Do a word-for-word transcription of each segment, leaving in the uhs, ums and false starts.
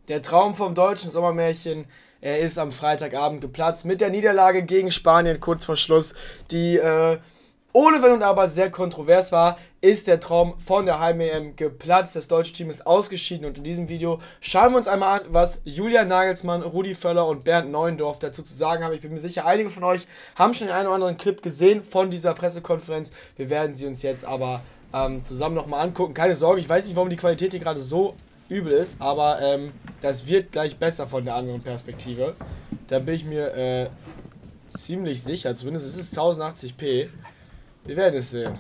Der Traum vom deutschen Sommermärchen, er ist am Freitagabend geplatzt mit der Niederlage gegen Spanien kurz vor Schluss, die äh, ohne Wenn und Aber sehr kontrovers war, ist der Traum von der Heim-E M geplatzt. Das deutsche Team ist ausgeschieden und in diesem Video schauen wir uns einmal an, was Julian Nagelsmann, Rudi Völler und Bernd Neuendorf dazu zu sagen haben. Ich bin mir sicher, einige von euch haben schon den einen oder anderen Clip gesehen von dieser Pressekonferenz. Wir werden sie uns jetzt aber ähm, zusammen nochmal angucken. Keine Sorge, ich weiß nicht, warum die Qualität hier gerade so übel ist, aber ähm, das wird gleich besser von der anderen Perspektive. Da bin ich mir äh, ziemlich sicher, zumindest ist es tausendachtzig p. Wir werden es sehen.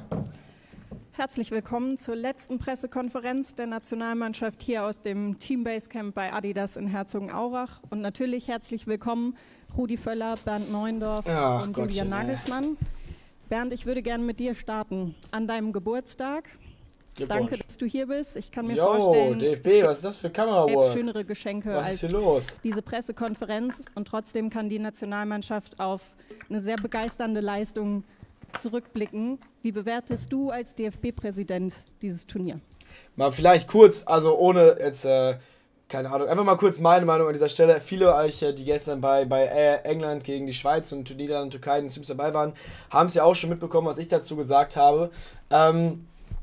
Herzlich willkommen zur letzten Pressekonferenz der Nationalmannschaft hier aus dem Team Basecamp bei Adidas in Herzogenaurach. Und natürlich herzlich willkommen Rudi Völler, Bernd Neuendorf Ach, und Gottchen, Julian Nagelsmann. ey. Bernd, ich würde gerne mit dir starten. An deinem Geburtstag. Danke, dass du hier bist. Ich kann mir Yo, vorstellen, D F B, was ist das für Kamerawork? schönere Geschenke Was als ist hier los? diese Pressekonferenz. Und trotzdem kann die Nationalmannschaft auf eine sehr begeisternde Leistung zurückblicken. Wie bewertest du als D F B-Präsident dieses Turnier? Mal vielleicht kurz, also ohne jetzt, äh, keine Ahnung, einfach mal kurz meine Meinung an dieser Stelle. Viele euch, die gestern bei, bei England gegen die Schweiz und Niederlande und Türkei in den Teams dabei waren, haben es ja auch schon mitbekommen, was ich dazu gesagt habe. Ähm,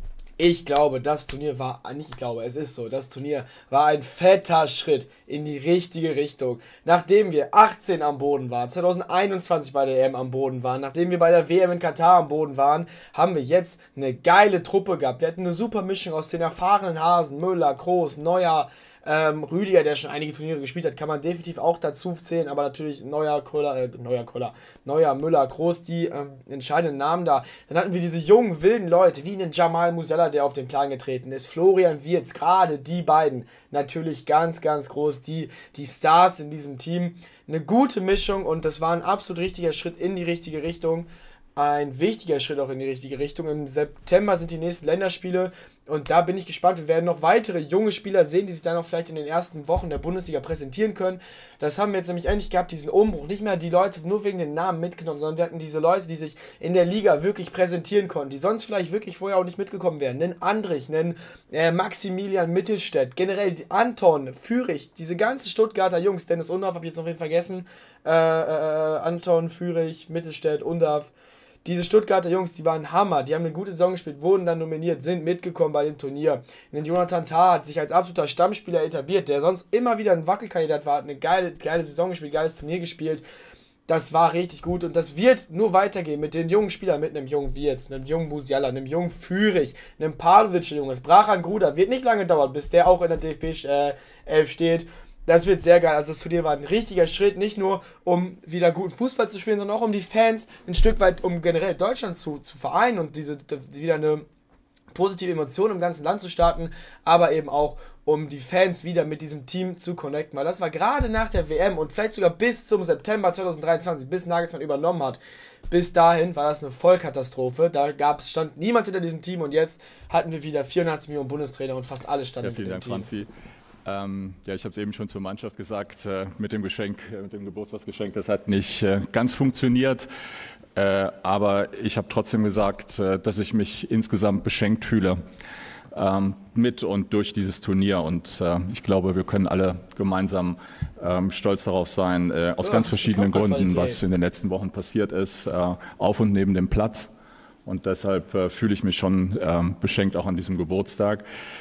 Ich glaube, das Turnier war, nicht ich glaube, es ist so, das Turnier war ein fetter Schritt in die richtige Richtung. Nachdem wir achtzehn am Boden waren, zweitausendeinundzwanzig bei der E M am Boden waren, nachdem wir bei der W M in Katar am Boden waren, haben wir jetzt eine geile Truppe gehabt. Wir hatten eine super Mischung aus den erfahrenen Hasen, Müller, Kroos, Neuer, ähm, Rüdiger, der schon einige Turniere gespielt hat, kann man definitiv auch dazu zählen, aber natürlich Neuer, Kröller, äh, Neuer, Kröller, Neuer, Müller, Kroos, die ähm, entscheidenden Namen da. Dann hatten wir diese jungen, wilden Leute, wie einen Jamal Musiala, der auf den Plan getreten ist, Florian Wirtz, gerade die beiden, natürlich ganz, ganz groß, die, die Stars in diesem Team. Eine gute Mischung und das war ein absolut richtiger Schritt in die richtige Richtung. Ein wichtiger Schritt auch in die richtige Richtung. Im September sind die nächsten Länderspiele und da bin ich gespannt. Wir werden noch weitere junge Spieler sehen, die sich dann auch vielleicht in den ersten Wochen der Bundesliga präsentieren können. Das haben wir jetzt nämlich endlich gehabt, diesen Umbruch. Nicht mehr die Leute nur wegen den Namen mitgenommen, sondern wir hatten diese Leute, die sich in der Liga wirklich präsentieren konnten, die sonst vielleicht wirklich vorher auch nicht mitgekommen wären. Nen Andrich, nen äh, Maximilian Mittelstädt, generell Anton, Fürich, diese ganzen Stuttgarter Jungs, Dennis Undaff, habe ich jetzt noch wen vergessen, äh, äh, Anton, Fürich, Mittelstädt, Undaff. Diese Stuttgarter Jungs, die waren Hammer, die haben eine gute Saison gespielt, wurden dann nominiert, sind mitgekommen bei dem Turnier. Den Jonathan Tah hat sich als absoluter Stammspieler etabliert, der sonst immer wieder ein Wackelkandidat war, hat eine geile, geile Saison gespielt, geiles Turnier gespielt. Das war richtig gut und das wird nur weitergehen mit den jungen Spielern, mit einem jungen Wirtz, einem jungen Musiala, einem jungen Fürich, einem Padovic, Junges, Brachan Gruda. Wird nicht lange dauern, bis der auch in der D F B-Elf steht. Das wird sehr geil. Also das Turnier war ein richtiger Schritt, nicht nur um wieder guten Fußball zu spielen, sondern auch um die Fans ein Stück weit, um generell Deutschland zu, zu vereinen und diese wieder eine positive Emotion im ganzen Land zu starten, aber eben auch um die Fans wieder mit diesem Team zu connecten, weil das war gerade nach der W M und vielleicht sogar bis zum September zweitausenddreiundzwanzig, bis Nagelsmann übernommen hat, bis dahin war das eine Vollkatastrophe, da gab es, stand niemand hinter diesem Team und jetzt hatten wir wieder vierundachtzig Millionen Bundestrainer und fast alle standen ja, hinter dem Team. Vielen Dank, Franzi. Ähm, ja, ich habe es eben schon zur Mannschaft gesagt, äh, mit dem Geschenk, äh, mit dem Geburtstagsgeschenk, das hat nicht äh, ganz funktioniert, äh, aber ich habe trotzdem gesagt, äh, dass ich mich insgesamt beschenkt fühle ähm, mit und durch dieses Turnier und äh, ich glaube, wir können alle gemeinsam ähm, stolz darauf sein, äh, aus ganz verschiedenen Gründen, was in den letzten Wochen passiert ist, äh, auf und neben dem Platz. Und deshalb äh, fühle ich mich schon ähm, beschenkt auch an diesem Geburtstag.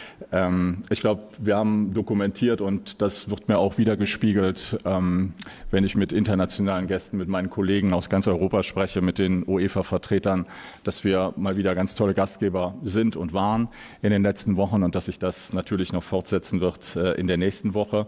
Ähm, ich glaube, wir haben dokumentiert und das wird mir auch wieder gespiegelt, ähm, wenn ich mit internationalen Gästen, mit meinen Kollegen aus ganz Europa spreche, mit den UEFA-Vertretern, dass wir mal wieder ganz tolle Gastgeber sind und waren in den letzten Wochen und dass sich das natürlich noch fortsetzen wird äh, in der nächsten Woche.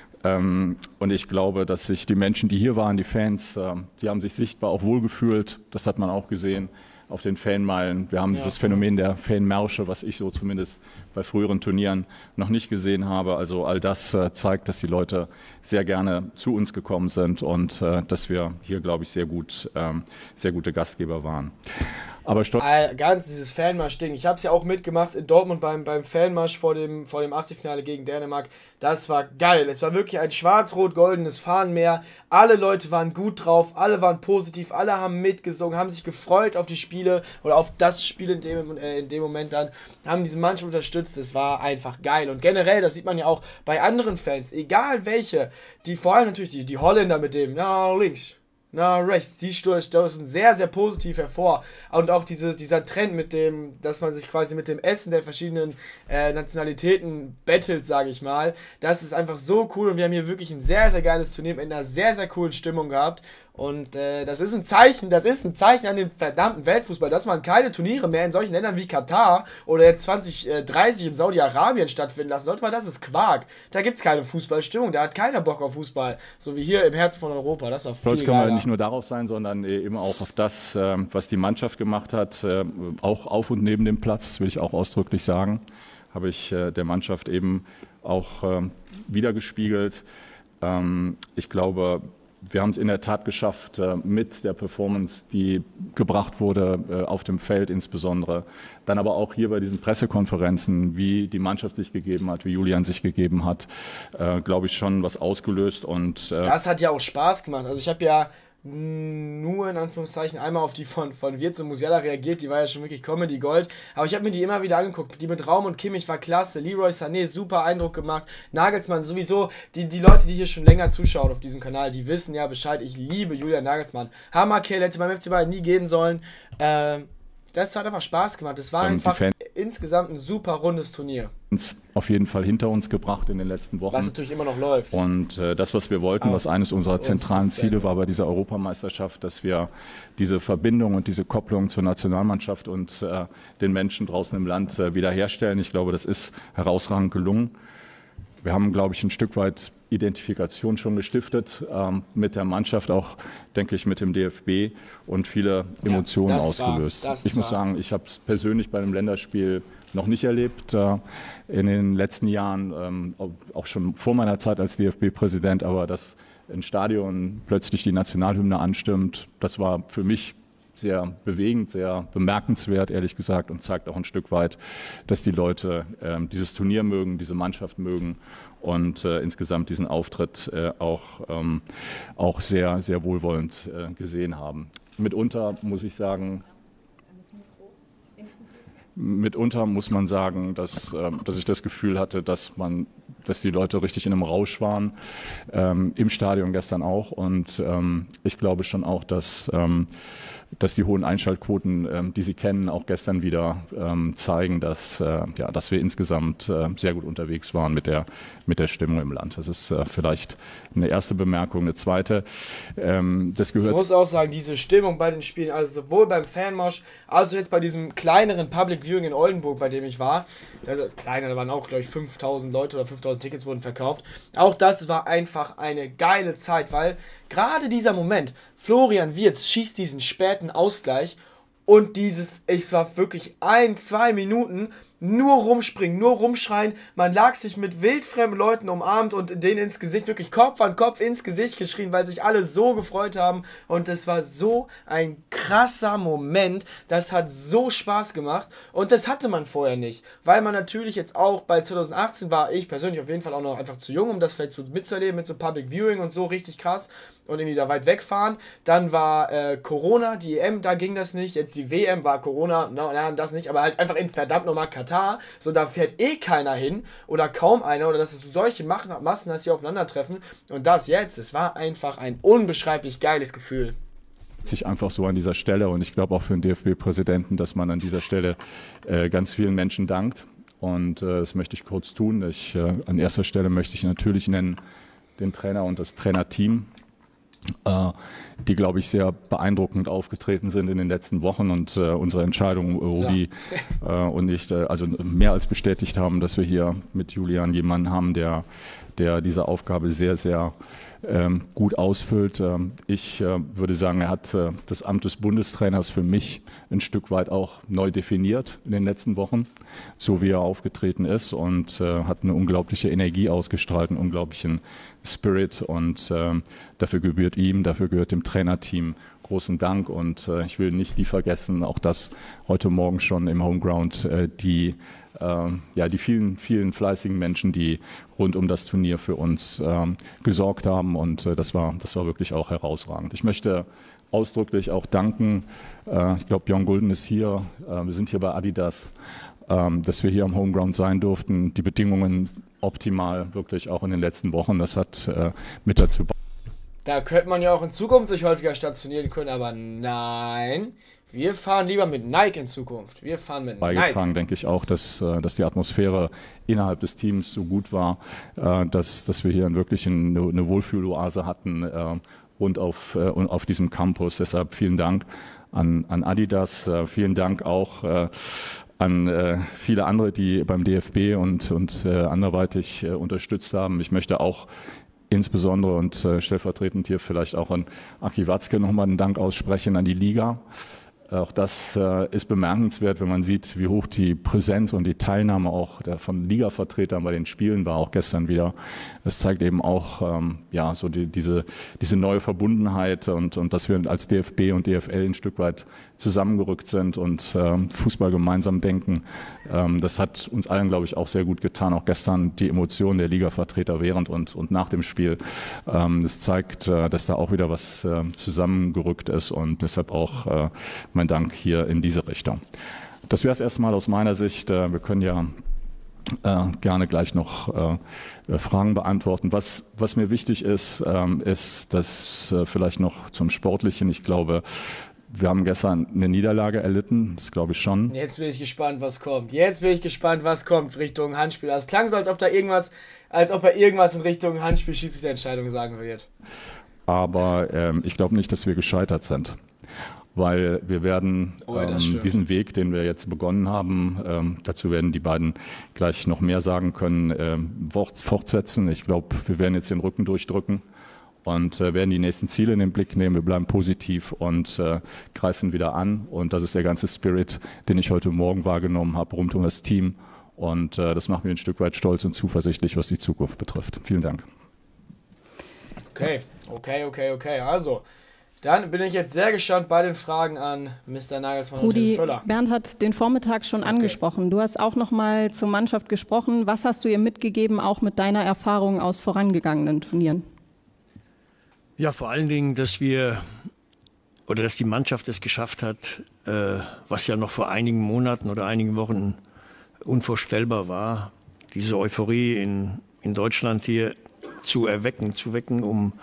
Ähm, und ich glaube, dass sich die Menschen, die hier waren, die Fans, äh, die haben sich sichtbar auch wohlgefühlt. Das hat man auch gesehen auf den Fanmeilen. Wir haben ja dieses Phänomen der Fanmärsche, was ich so zumindest bei früheren Turnieren noch nicht gesehen habe. Also all das äh, zeigt, dass die Leute sehr gerne zu uns gekommen sind und äh, dass wir hier, glaube ich, sehr gut, ähm, sehr gute Gastgeber waren. Aber Stolz äh, ganz dieses Fanmarsch-Ding. Ich habe es ja auch mitgemacht in Dortmund beim, beim Fanmarsch vor dem, vor dem Achtelfinale gegen Dänemark. Das war geil. Es war wirklich ein schwarz-rot-goldenes Fahnenmeer. Alle Leute waren gut drauf, alle waren positiv, alle haben mitgesungen, haben sich gefreut auf die Spiele oder auf das Spiel in dem, äh, in dem Moment dann, haben diese Mannschaft unterstützt. Es war einfach geil. Und generell, das sieht man ja auch bei anderen Fans, egal welche, die vor allem natürlich die, die Holländer mit dem, na links, na rechts, die stoßen sehr, sehr positiv hervor. Und auch diese, dieser Trend mit dem, dass man sich quasi mit dem Essen der verschiedenen äh, Nationalitäten bettelt, sage ich mal, das ist einfach so cool und wir haben hier wirklich ein sehr, sehr geiles Turnier mit einer sehr, sehr coolen Stimmung gehabt. Und äh, das ist ein Zeichen, das ist ein Zeichen an den verdammten Weltfußball, dass man keine Turniere mehr in solchen Ländern wie Katar oder jetzt zwanzig dreißig in Saudi-Arabien stattfinden lassen sollte, weil das ist Quark. Da gibt es keine Fußballstimmung, da hat keiner Bock auf Fußball. So wie hier im Herzen von Europa, das war viel Stolz kann man geiler. nicht nur darauf sein, sondern eben auch auf das, was die Mannschaft gemacht hat, auch auf und neben dem Platz, das will ich auch ausdrücklich sagen, habe ich der Mannschaft eben auch wiedergespiegelt. Ich glaube, wir haben es in der Tat geschafft, mit der Performance, die gebracht wurde, auf dem Feld insbesondere, dann aber auch hier bei diesen Pressekonferenzen, wie die Mannschaft sich gegeben hat, wie Julian sich gegeben hat, glaube ich, schon was ausgelöst. Und das hat ja auch Spaß gemacht. Also ich habe ja nur in Anführungszeichen einmal auf die von, von Wirtz und Musiala reagiert, die war ja schon wirklich Comedy Gold, aber ich habe mir die immer wieder angeguckt, die mit Raum und Kimmich war klasse, Leroy Sané, super Eindruck gemacht, Nagelsmann sowieso, die, die Leute, die hier schon länger zuschauen auf diesem Kanal, die wissen ja Bescheid, ich liebe Julian Nagelsmann, Hammerkerl, hätte beim F C Bayern nie gehen sollen, ähm, das hat einfach Spaß gemacht, es war einfach insgesamt ein super rundes Turnier. Auf jeden Fall hinter uns gebracht in den letzten Wochen. Was natürlich immer noch läuft. Und äh, das, was wir wollten, Aber was eines unserer zentralen Ziele war bei dieser Europameisterschaft, dass wir diese Verbindung und diese Kopplung zur Nationalmannschaft und äh, den Menschen draußen im Land äh, wiederherstellen. Ich glaube, das ist herausragend gelungen. Wir haben, glaube ich, ein Stück weit Identifikation schon gestiftet ähm, mit der Mannschaft, auch, denke ich, mit dem D F B und viele Emotionen ja, ausgelöst. War, ich muss war. sagen, ich habe es persönlich bei einem Länderspiel noch nicht erlebt äh, in den letzten Jahren, ähm, auch schon vor meiner Zeit als D F B-Präsident, aber dass ein Stadion plötzlich die Nationalhymne anstimmt, das war für mich sehr bewegend, sehr bemerkenswert, ehrlich gesagt, und zeigt auch ein Stück weit, dass die Leute äh, dieses Turnier mögen, diese Mannschaft mögen und äh, insgesamt diesen Auftritt äh, auch, ähm, auch sehr, sehr wohlwollend äh, gesehen haben. Mitunter muss ich sagen, mitunter muss man sagen, dass, äh, dass ich das Gefühl hatte, dass man, dass die Leute richtig in einem Rausch waren, ähm, im Stadion gestern auch. Und ähm, ich glaube schon auch, dass, ähm, dass die hohen Einschaltquoten, ähm, die Sie kennen, auch gestern wieder ähm, zeigen, dass, äh, ja, dass wir insgesamt äh, sehr gut unterwegs waren mit der, mit der Stimmung im Land. Das ist äh, vielleicht eine erste Bemerkung. Eine zweite, ähm, das gehört... Ich muss auch sagen, diese Stimmung bei den Spielen, also sowohl beim Fanmarsch, also jetzt bei diesem kleineren Public Viewing in Oldenburg, bei dem ich war, also das kleine, da waren auch, glaube ich, fünftausend Leute oder fünftausend Tickets wurden verkauft. Auch das war einfach eine geile Zeit, weil gerade dieser Moment, Florian Wirtz schießt diesen späten Ausgleich und dieses, es war wirklich ein, zwei Minuten nur rumspringen, nur rumschreien. Man lag sich mit wildfremden Leuten umarmt und denen ins Gesicht, wirklich Kopf an Kopf ins Gesicht geschrien, weil sich alle so gefreut haben. Und es war so ein krasser Moment. Das hat so Spaß gemacht. Und das hatte man vorher nicht. Weil man natürlich jetzt auch bei zwanzig achtzehn war ich persönlich auf jeden Fall auch noch einfach zu jung, um das vielleicht so mitzuerleben mit so Public Viewing und so richtig krass. Und irgendwie da weit wegfahren. Dann war äh, Corona, die E M, da ging das nicht. Jetzt die W M war Corona, na, na, das nicht. Aber halt einfach in verdammt nochmal Katar. So, da fährt eh keiner hin. Oder kaum einer. Oder dass es solche Massen, dass sie aufeinandertreffen. Und das jetzt, es war einfach ein unbeschreiblich geiles Gefühl. Sich einfach so an dieser Stelle. Und ich glaube auch für den D F B-Präsidenten, dass man an dieser Stelle äh, ganz vielen Menschen dankt. Und äh, das möchte ich kurz tun. Ich, äh, an erster Stelle möchte ich natürlich nennen den Trainer und das Trainerteam, die, glaube ich, sehr beeindruckend aufgetreten sind in den letzten Wochen und äh, unsere Entscheidung, Rudi ja. äh, und ich, äh, also mehr als bestätigt haben, dass wir hier mit Julian jemanden haben, der, der diese Aufgabe sehr, sehr ähm, gut ausfüllt. Ähm, ich äh, würde sagen, er hat äh, das Amt des Bundestrainers für mich ein Stück weit auch neu definiert in den letzten Wochen, so wie er aufgetreten ist und äh, hat eine unglaubliche Energie ausgestrahlt, einen unglaublichen Spirit und äh, dafür gebührt ihm, dafür gehört dem Trainerteam großen Dank und äh, ich will nicht die vergessen, auch das heute Morgen schon im Homeground, äh, die, äh, ja, die vielen, vielen fleißigen Menschen, die rund um das Turnier für uns äh, gesorgt haben und äh, das war, das war wirklich auch herausragend. Ich möchte ausdrücklich auch danken, äh, ich glaube Björn Gulden ist hier, äh, wir sind hier bei Adidas, äh, dass wir hier am Homeground sein durften, die Bedingungen optimal, wirklich auch in den letzten Wochen, das hat äh, mit dazu beigetragen. Da könnte man ja auch in Zukunft sich häufiger stationieren können, aber nein, wir fahren lieber mit Nike in Zukunft. Wir fahren mit Nike. Beigetragen, denke ich auch, dass, dass die Atmosphäre innerhalb des Teams so gut war, dass, dass wir hier wirklich eine, eine Wohlfühloase hatten rund auf, auf diesem Campus. Deshalb vielen Dank an, an Adidas, vielen Dank auch an viele andere, die beim D F B und, und anderweitig unterstützt haben. Ich möchte auch insbesondere und äh, stellvertretend hier vielleicht auch an Aki Watzke nochmal einen Dank aussprechen an die Liga. Auch das äh, ist bemerkenswert, wenn man sieht, wie hoch die Präsenz und die Teilnahme auch der, von Liga-Vertretern bei den Spielen war, auch gestern wieder. Das zeigt eben auch ähm, ja, so die, diese, diese neue Verbundenheit und, und dass wir als D F B und D F L ein Stück weit zusammengerückt sind und ähm, Fußball gemeinsam denken. Ähm, das hat uns allen, glaube ich, auch sehr gut getan. Auch gestern die Emotionen der Liga-Vertreter während und, und nach dem Spiel. Ähm, das zeigt, äh, dass da auch wieder was äh, zusammengerückt ist und deshalb auch äh, mein Dank hier in diese Richtung. Das wäre es erstmal aus meiner Sicht. Äh, wir können ja äh, gerne gleich noch äh, Fragen beantworten. Was, was mir wichtig ist, ähm, ist, dass äh, vielleicht noch zum Sportlichen, ich glaube, wir haben gestern eine Niederlage erlitten, das glaube ich schon. Jetzt bin ich gespannt, was kommt. Jetzt bin ich gespannt, was kommt Richtung Handspiel. Also es klang so, als ob da irgendwas, als ob er irgendwas in Richtung Handspiel Schiedsrichterentscheidung sagen wird. Aber ähm, ich glaube nicht, dass wir gescheitert sind. Weil wir werden oh, ja, ähm, diesen Weg, den wir jetzt begonnen haben, ähm, dazu werden die beiden gleich noch mehr sagen können, ähm, fortsetzen. Ich glaube, wir werden jetzt den Rücken durchdrücken. Und äh, werden die nächsten Ziele in den Blick nehmen. Wir bleiben positiv und äh, greifen wieder an. Und das ist der ganze Spirit, den ich heute Morgen wahrgenommen habe, rund um das Team. Und äh, das macht mich ein Stück weit stolz und zuversichtlich, was die Zukunft betrifft. Vielen Dank. Okay, okay, okay, okay. Also, dann bin ich jetzt sehr gespannt bei den Fragen an Mister Nagelsmann Rudi, und Herrn Völler. Bernd hat den Vormittag schon okay. angesprochen. Du hast auch noch mal zur Mannschaft gesprochen. Was hast du ihr mitgegeben, auch mit deiner Erfahrung aus vorangegangenen Turnieren? Ja, vor allen Dingen, dass wir oder dass die Mannschaft es geschafft hat, äh, was ja noch vor einigen Monaten oder einigen Wochen unvorstellbar war, diese Euphorie in, in Deutschland hier zu erwecken, zu wecken, um,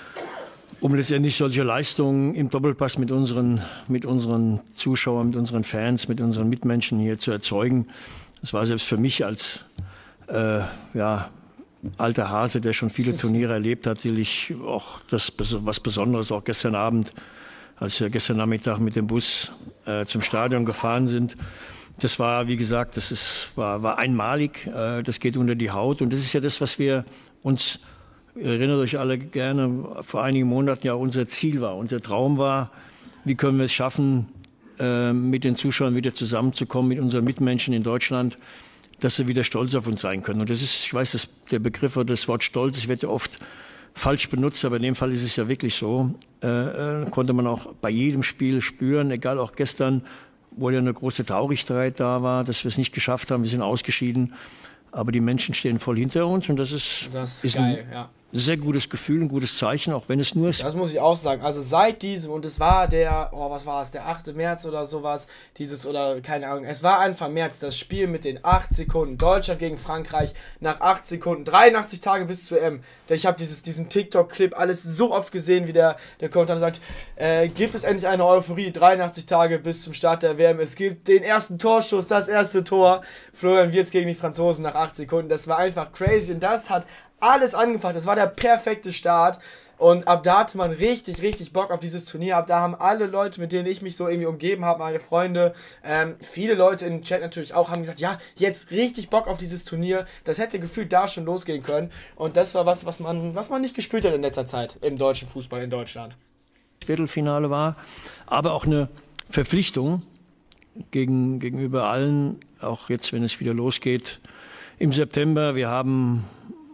um letztendlich solche Leistungen im Doppelpass mit unseren, mit unseren Zuschauern, mit unseren Fans, mit unseren Mitmenschen hier zu erzeugen. Das war selbst für mich als äh, ja, alter Hase, der schon viele Turniere erlebt hat, natürlich auch das was Besonderes, auch gestern Abend, als wir gestern Nachmittag mit dem Bus äh, zum Stadion gefahren sind. Das war, wie gesagt, das ist, war, war einmalig, äh, das geht unter die Haut und das ist ja das, was wir uns, ihr erinnert euch alle gerne, vor einigen Monaten ja unser Ziel war, unser Traum war, wie können wir es schaffen, äh, mit den Zuschauern wieder zusammenzukommen, mit unseren Mitmenschen in Deutschland, dass sie wieder stolz auf uns sein können. Und das ist, ich weiß, dass der Begriff oder das Wort Stolz, das wird ja oft falsch benutzt, aber in dem Fall ist es ja wirklich so. Äh, äh, konnte man auch bei jedem Spiel spüren, egal auch gestern, wo ja eine große Traurigkeit da war, dass wir es nicht geschafft haben, wir sind ausgeschieden. Aber die Menschen stehen voll hinter uns und das ist, das ist, ist geil, ein ja. sehr gutes Gefühl, ein gutes Zeichen, auch wenn es nur ist. Das muss ich auch sagen. Also seit diesem, und es war der, oh, was war es, der achte März oder sowas, dieses, oder keine Ahnung, es war Anfang März, das Spiel mit den acht Sekunden, Deutschland gegen Frankreich, nach acht Sekunden, dreiundachtzig Tage bis zur E M. Ich habe diesen TikTok-Clip alles so oft gesehen, wie der, der Kommentator sagt, äh, gibt es endlich eine Euphorie, dreiundachtzig Tage bis zum Start der W M, es gibt den ersten Torschuss, das erste Tor, Florian Wirtz gegen die Franzosen nach acht Sekunden, das war einfach crazy und das hat alles angefangen, das war der perfekte Start und ab da hatte man richtig, richtig Bock auf dieses Turnier, ab da haben alle Leute, mit denen ich mich so irgendwie umgeben habe, meine Freunde, ähm, viele Leute im Chat natürlich auch, haben gesagt, ja, jetzt richtig Bock auf dieses Turnier, das hätte gefühlt da schon losgehen können und das war was, was man, was man nicht gespürt hat in letzter Zeit im deutschen Fußball in Deutschland. Viertelfinale war, aber auch eine Verpflichtung gegen, gegenüber allen, auch jetzt, wenn es wieder losgeht im September. Wir haben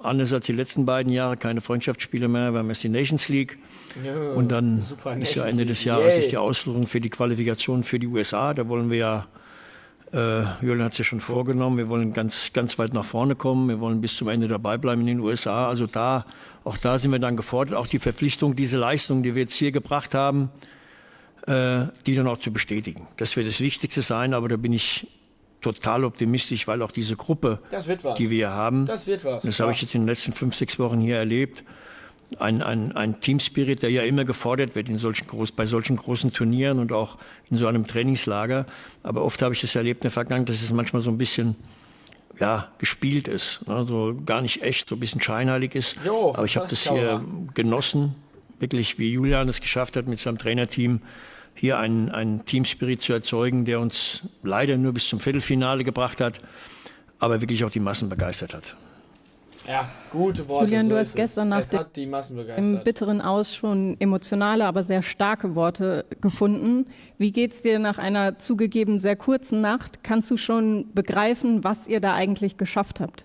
anders als die letzten beiden Jahre, keine Freundschaftsspiele mehr. Wir haben jetzt die Nations League. Ja, und dann ist ja Ende des Jahres ist die Auslosung für die Qualifikation für die U S A. Da wollen wir ja, äh, Julian hat es ja schon vorgenommen, wir wollen ganz, ganz weit nach vorne kommen. Wir wollen bis zum Ende dabei bleiben in den U S A. Also da, auch da sind wir dann gefordert. Auch die Verpflichtung, diese Leistung, die wir jetzt hier gebracht haben, äh, die dann auch zu bestätigen. Das wird das Wichtigste sein, aber da bin ich total optimistisch, weil auch diese Gruppe, das wird was. die wir haben, das wird was. Das habe ich jetzt in den letzten fünf, sechs Wochen hier erlebt. Ein, ein, ein Teamspirit, der ja immer gefordert wird in solchen groß, bei solchen großen Turnieren und auch in so einem Trainingslager. Aber oft habe ich das erlebt in der Vergangenheit, dass es manchmal so ein bisschen ja, gespielt ist, ne? So gar nicht echt, so ein bisschen scheinheilig ist. Jo, aber ich habe das hier genossen, wirklich wie Julian es geschafft hat mit seinem Trainerteam, hier einen, einen Teamspirit zu erzeugen, der uns leider nur bis zum Viertelfinale gebracht hat, aber wirklich auch die Massen begeistert hat. Ja, gute Worte. Julian, so du hast gestern nach dem bitteren Aus schon emotionale, aber sehr starke Worte gefunden. Wie geht's dir nach einer zugegeben sehr kurzen Nacht? Kannst du schon begreifen, was ihr da eigentlich geschafft habt?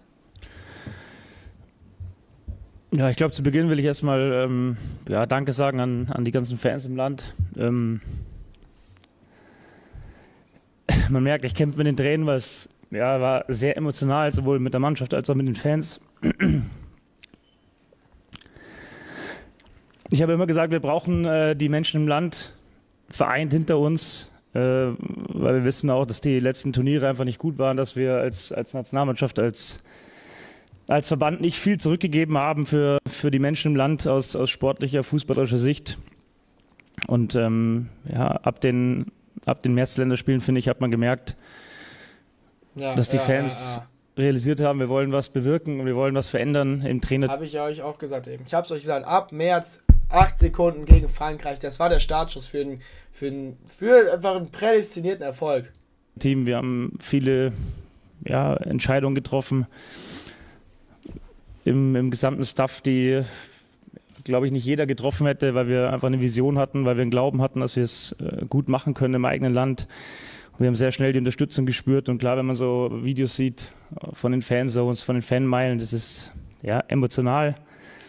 Ja, ich glaube, zu Beginn will ich erstmal ähm, ja, Danke sagen an, an die ganzen Fans im Land. Ähm, man merkt, ich kämpfe mit den Tränen, weil es ja, war sehr emotional, sowohl mit der Mannschaft als auch mit den Fans. Ich habe immer gesagt, wir brauchen äh, die Menschen im Land vereint hinter uns, äh, weil wir wissen auch, dass die letzten Turniere einfach nicht gut waren, dass wir als, als Nationalmannschaft, als, als Verband nicht viel zurückgegeben haben für, für die Menschen im Land aus, aus sportlicher, fußballerischer Sicht. Und ähm, ja, ab den, ab den Märzländerspielen, finde ich, hat man gemerkt, ja, dass die ja, Fans ja, ja. realisiert haben, wir wollen was bewirken und wir wollen was verändern im Trainer. Habe ich euch auch gesagt eben. Ich habe es euch gesagt, ab März acht Sekunden gegen Frankreich, das war der Startschuss für, einen, für, einen, für einfach einen prädestinierten Erfolg. Team, wir haben viele ja, Entscheidungen getroffen im, im gesamten Staff, die, glaube ich, nicht jeder getroffen hätte, weil wir einfach eine Vision hatten, weil wir einen Glauben hatten, dass wir es äh, gut machen können im eigenen Land. Wir haben sehr schnell die Unterstützung gespürt und klar, wenn man so Videos sieht von den Fanzones, von den Fanmeilen, das ist ja emotional.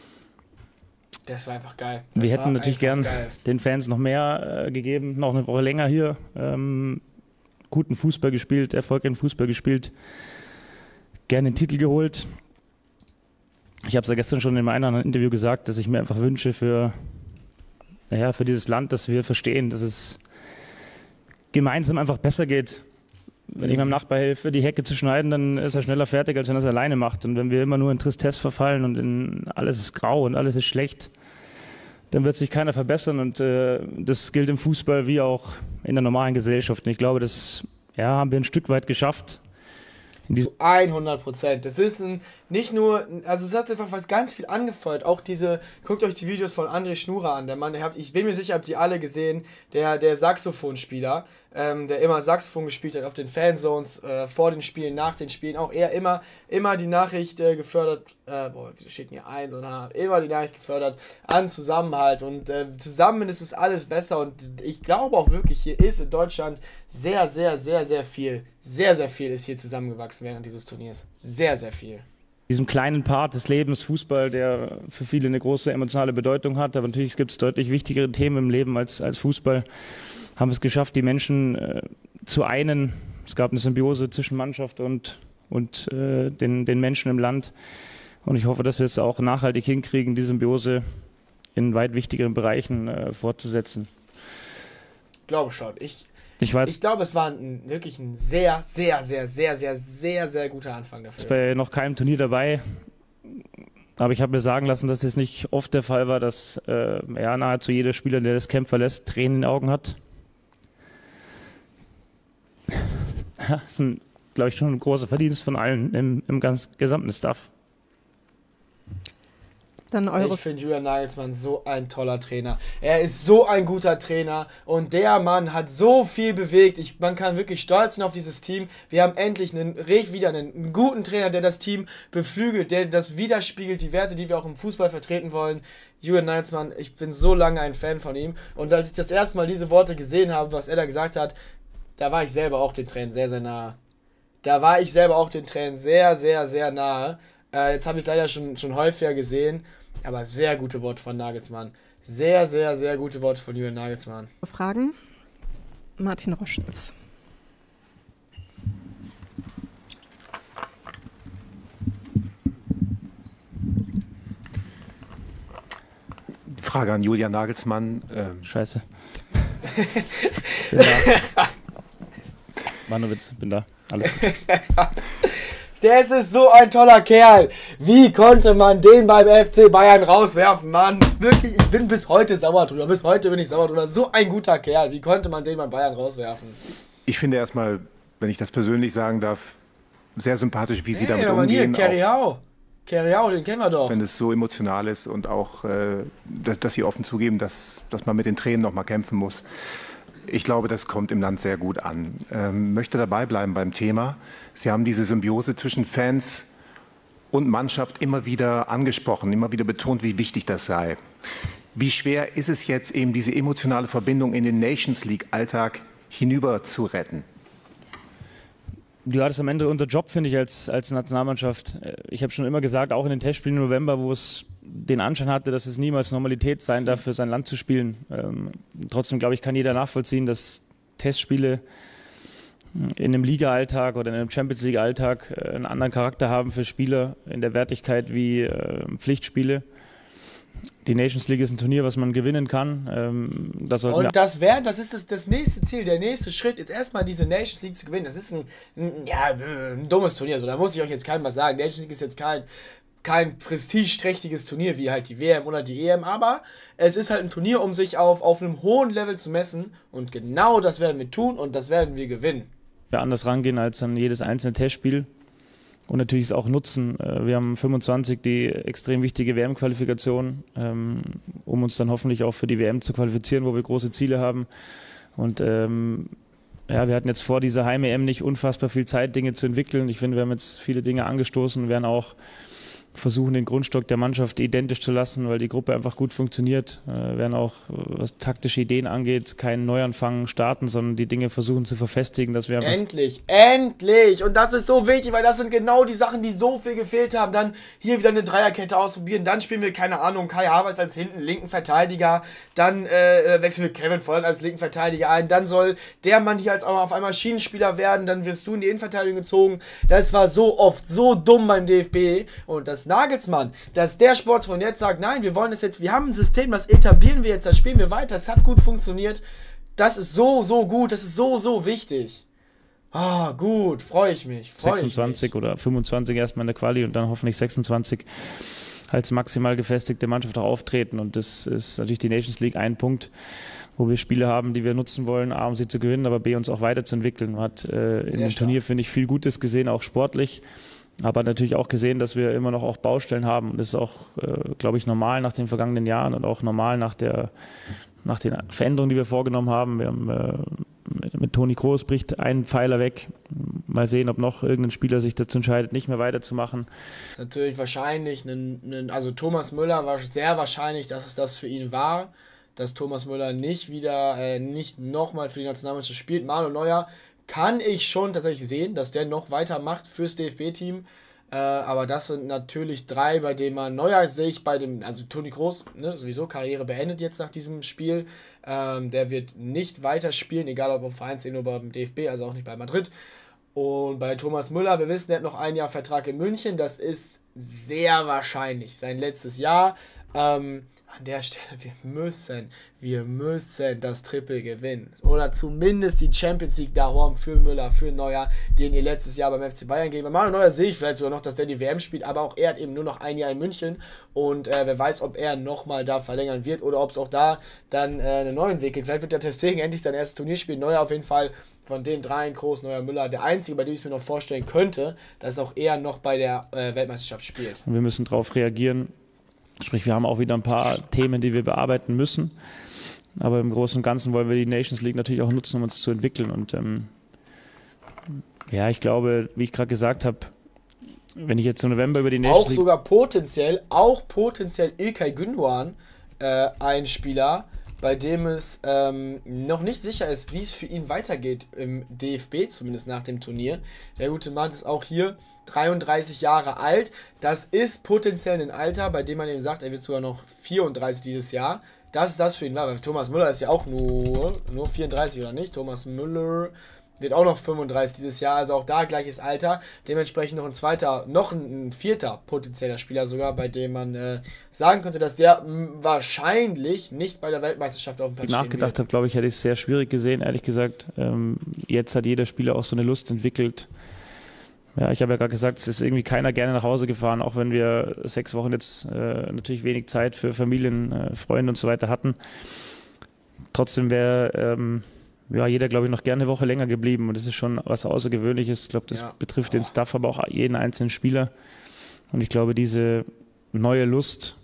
Das war einfach geil. Das wir hätten natürlich gern geil. den Fans noch mehr äh, gegeben, noch eine Woche länger hier, ähm, guten Fußball gespielt, erfolgreichen Fußball gespielt, gerne den Titel geholt. Ich habe es ja gestern schon in meinem anderen Interview gesagt, dass ich mir einfach wünsche für, ja, für dieses Land, dass wir verstehen, dass es gemeinsam einfach besser geht. Wenn ich meinem Nachbar helfe, die Hecke zu schneiden, dann ist er schneller fertig, als wenn er es alleine macht. Und wenn wir immer nur in Tristesse verfallen und in alles ist grau und alles ist schlecht, dann wird sich keiner verbessern. Und äh, das gilt im Fußball wie auch in der normalen Gesellschaft. Und ich glaube, das ja, haben wir ein Stück weit geschafft. Zu hundert Prozent. Das ist ein, nicht nur, also es hat einfach was ganz viel angefeuert. Auch diese, guckt euch die Videos von André Schnura an. Der Mann, ich bin mir sicher, habt ihr alle gesehen, der, der Saxophonspieler, ähm, der immer Saxophon gespielt hat auf den Fanzones, äh, vor den Spielen, nach den Spielen, auch er immer, immer die Nachricht äh, gefördert, äh, boah, wieso steht denn hier ein, sondern immer die Nachricht gefördert an Zusammenhalt und äh, zusammen ist es alles besser und ich glaube auch wirklich, hier ist in Deutschland sehr, sehr, sehr, sehr viel, sehr, sehr viel ist hier zusammengewachsen während dieses Turniers. Sehr, sehr viel. Diesem kleinen Part des Lebens, Fußball, der für viele eine große emotionale Bedeutung hat, aber natürlich gibt es deutlich wichtigere Themen im Leben als, als Fußball, haben wir es geschafft, die Menschen äh, zu einen. Es gab eine Symbiose zwischen Mannschaft und, und äh, den, den Menschen im Land. Und ich hoffe, dass wir es auch nachhaltig hinkriegen, die Symbiose in weit wichtigeren Bereichen äh, fortzusetzen. Ich glaube schon. Ich, ich, weiß, ich glaube, es war ein, wirklich ein sehr, sehr, sehr, sehr, sehr, sehr, sehr guter Anfang dafür. Ich bin bei noch keinem Turnier dabei. Aber ich habe mir sagen lassen, dass es nicht oft der Fall war, dass äh, ja, nahezu jeder Spieler, der das Camp verlässt, Tränen in den Augen hat. Das ist, ein, glaube ich, schon ein großer Verdienst von allen im, im ganz gesamten Staff. Dann eure ich finde Julian Nagelsmann so ein toller Trainer. Er ist so ein guter Trainer und der Mann hat so viel bewegt. Ich, man kann wirklich stolz sein auf dieses Team. Wir haben endlich einen, wieder einen, einen guten Trainer, der das Team beflügelt, der das widerspiegelt, die Werte, die wir auch im Fußball vertreten wollen. Julian Nagelsmann, ich bin so lange ein Fan von ihm. Und als ich das erste Mal diese Worte gesehen habe, was er da gesagt hat, da war ich selber auch den Tränen sehr, sehr nahe. Da war ich selber auch den Tränen sehr, sehr, sehr nahe. Äh, jetzt habe ich es leider schon, schon häufiger gesehen, aber sehr gute Worte von Nagelsmann. Sehr, sehr, sehr gute Worte von Julian Nagelsmann. Fragen? Martin Roschitz. Frage an Julian Nagelsmann. Ähm Scheiße. Bin da. War nur Witz, bin da. Alles gut. Das ist so ein toller Kerl. Wie konnte man den beim F C Bayern rauswerfen, Mann? Wirklich, ich bin bis heute sauer drüber. Bis heute bin ich sauer drüber. So ein guter Kerl. Wie konnte man den beim Bayern rauswerfen? Ich finde erstmal, wenn ich das persönlich sagen darf, sehr sympathisch, wie Sie hey, damit umgehen. Hier, Kerriau. Kerriau, den kennen wir doch. Wenn es so emotional ist und auch, äh, dass, dass Sie offen zugeben, dass, dass man mit den Tränen noch mal kämpfen muss. Ich glaube, das kommt im Land sehr gut an. Ähm, möchte dabei bleiben beim Thema. Sie haben diese Symbiose zwischen Fans und Mannschaft immer wieder angesprochen, immer wieder betont, wie wichtig das sei. Wie schwer ist es jetzt, eben diese emotionale Verbindung in den Nations League-Alltag hinüber zu retten? Ja, das ist am Ende unser Job, finde ich, als, als Nationalmannschaft. Ich habe schon immer gesagt, auch in den Testspielen im November, wo es den Anschein hatte, dass es niemals Normalität sein darf, für sein Land zu spielen. Ähm, trotzdem, glaube ich, kann jeder nachvollziehen, dass Testspiele in einem Liga-Alltag oder in einem Champions-League-Alltag äh, einen anderen Charakter haben für Spieler in der Wertigkeit wie äh, Pflichtspiele. Die Nations League ist ein Turnier, was man gewinnen kann. Ähm, das und das wäre, das ist das, das nächste Ziel, der nächste Schritt, jetzt erstmal diese Nations League zu gewinnen. Das ist ein, ein, ja, ein dummes Turnier, so, da muss ich euch jetzt keinem was sagen. Nations League ist jetzt kein, kein prestigeträchtiges Turnier wie halt die W M oder die E M, aber es ist halt ein Turnier, um sich auf, auf einem hohen Level zu messen und genau das werden wir tun und das werden wir gewinnen. Wir anders rangehen als an jedes einzelne Testspiel. Und natürlich es auch nutzen. Wir haben fünfundzwanzig die extrem wichtige W M-Qualifikation, um uns dann hoffentlich auch für die W M zu qualifizieren, wo wir große Ziele haben. Und ähm, ja, wir hatten jetzt vor dieser Heim-E M nicht unfassbar viel Zeit, Dinge zu entwickeln. Ich finde, wir haben jetzt viele Dinge angestoßen und werden auch versuchen, den Grundstock der Mannschaft identisch zu lassen, weil die Gruppe einfach gut funktioniert. Wir werden auch, was taktische Ideen angeht, keinen Neuanfang starten, sondern die Dinge versuchen zu verfestigen, dass wir endlich, endlich! Und das ist so wichtig, weil das sind genau die Sachen, die so viel gefehlt haben. Dann hier wieder eine Dreierkette ausprobieren, dann spielen wir, keine Ahnung, Kai Havertz als hinten linken Verteidiger, dann äh, wechseln wir Kevin Volland als linken Verteidiger ein, dann soll der Mann hier als auch auf einmal Schienenspieler werden, dann wirst du in die Innenverteidigung gezogen. Das war so oft so dumm beim D F B und das Nagelsmann, dass der Sportsfreund jetzt sagt, nein, wir wollen das jetzt, wir haben ein System, das etablieren wir jetzt, das spielen wir weiter, es hat gut funktioniert, das ist so, so gut, das ist so, so wichtig. Ah, gut, freue ich mich. Freu sechsundzwanzig ich mich. Oder fünfundzwanzig erstmal in der Quali und dann hoffentlich sechsundzwanzig als maximal gefestigte Mannschaft auch auftreten und das ist natürlich die Nations League ein Punkt, wo wir Spiele haben, die wir nutzen wollen, A, um sie zu gewinnen, aber B, uns auch weiterzuentwickeln. Man hat äh, in dem Turnier, finde ich, viel Gutes gesehen, auch sportlich. Aber natürlich auch gesehen, dass wir immer noch auch Baustellen haben. Und das ist auch, äh, glaube ich, normal nach den vergangenen Jahren und auch normal nach, der, nach den Veränderungen, die wir vorgenommen haben. Wir haben äh, mit, mit Toni Kroos bricht ein Pfeiler weg. Mal sehen, ob noch irgendein Spieler sich dazu entscheidet, nicht mehr weiterzumachen. Das ist natürlich wahrscheinlich, ein, ein, also Thomas Müller war sehr wahrscheinlich, dass es das für ihn war, dass Thomas Müller nicht wieder, äh, nicht nochmal für die Nationalmannschaft spielt. Manuel Neuer kann ich schon tatsächlich sehen, dass der noch weitermacht fürs D F B-Team. Äh, aber das sind natürlich drei, bei denen man, Neuer sehe ich bei dem, also Toni Kroos, ne, sowieso Karriere beendet jetzt nach diesem Spiel. Ähm, der wird nicht weiterspielen, egal ob auf Vereinsebene oder beim D F B, also auch nicht bei Madrid. Und bei Thomas Müller, wir wissen, der hat noch ein Jahr Vertrag in München, das ist sehr wahrscheinlich sein letztes Jahr. Ähm, an der Stelle, wir müssen, wir müssen das Triple gewinnen. Oder zumindest die Champions League da haben für Müller, für Neuer, den ihr letztes Jahr beim F C Bayern gegen. Bei Manuel Neuer sehe ich vielleicht sogar noch, dass der die W M spielt, aber auch er hat eben nur noch ein Jahr in München und äh, wer weiß, ob er nochmal da verlängern wird oder ob es auch da dann äh, einen neuen Weg geht. Vielleicht wird der Ter Stegen endlich sein erstes Turnier spielen. Neuer auf jeden Fall von den dreien, Kroos, Neuer, Müller, der einzige, bei dem ich es mir noch vorstellen könnte, dass auch er noch bei der äh, Weltmeisterschaft spielt. Und wir müssen darauf reagieren. Sprich, wir haben auch wieder ein paar Themen, die wir bearbeiten müssen. Aber im Großen und Ganzen wollen wir die Nations League natürlich auch nutzen, um uns zu entwickeln. Und ähm, ja, ich glaube, wie ich gerade gesagt habe, wenn ich jetzt im November über die Nations League... Auch League sogar potenziell, auch potenziell İlkay Gündoğan, äh, ein Spieler, bei dem es ähm, noch nicht sicher ist, wie es für ihn weitergeht im D F B, zumindest nach dem Turnier. Der gute Mann ist auch hier dreiunddreißig Jahre alt. Das ist potenziell ein Alter, bei dem man eben sagt, er wird sogar noch vierunddreißig dieses Jahr. Das ist das für ihn war. Weil Thomas Müller ist ja auch nur, nur vierunddreißig, oder nicht? Thomas Müller wird auch noch fünfunddreißig dieses Jahr, also auch da gleiches Alter. Dementsprechend noch ein zweiter, noch ein, ein vierter potenzieller Spieler sogar, bei dem man äh, sagen könnte, dass der mh, wahrscheinlich nicht bei der Weltmeisterschaft auf dem Platz stehen wird. Nachgedacht habe, glaube ich, hätte ich es sehr schwierig gesehen, ehrlich gesagt. Ähm, jetzt hat jeder Spieler auch so eine Lust entwickelt. Ja, ich habe ja gerade gesagt, es ist irgendwie keiner gerne nach Hause gefahren, auch wenn wir sechs Wochen jetzt äh, natürlich wenig Zeit für Familien, äh, Freunde und so weiter hatten. Trotzdem wäre ähm, ja, jeder, glaube ich, noch gerne eine Woche länger geblieben. Und das ist schon was Außergewöhnliches. Ich glaube, das ja. betrifft den Staff, aber auch jeden einzelnen Spieler. Und ich glaube, diese neue Lust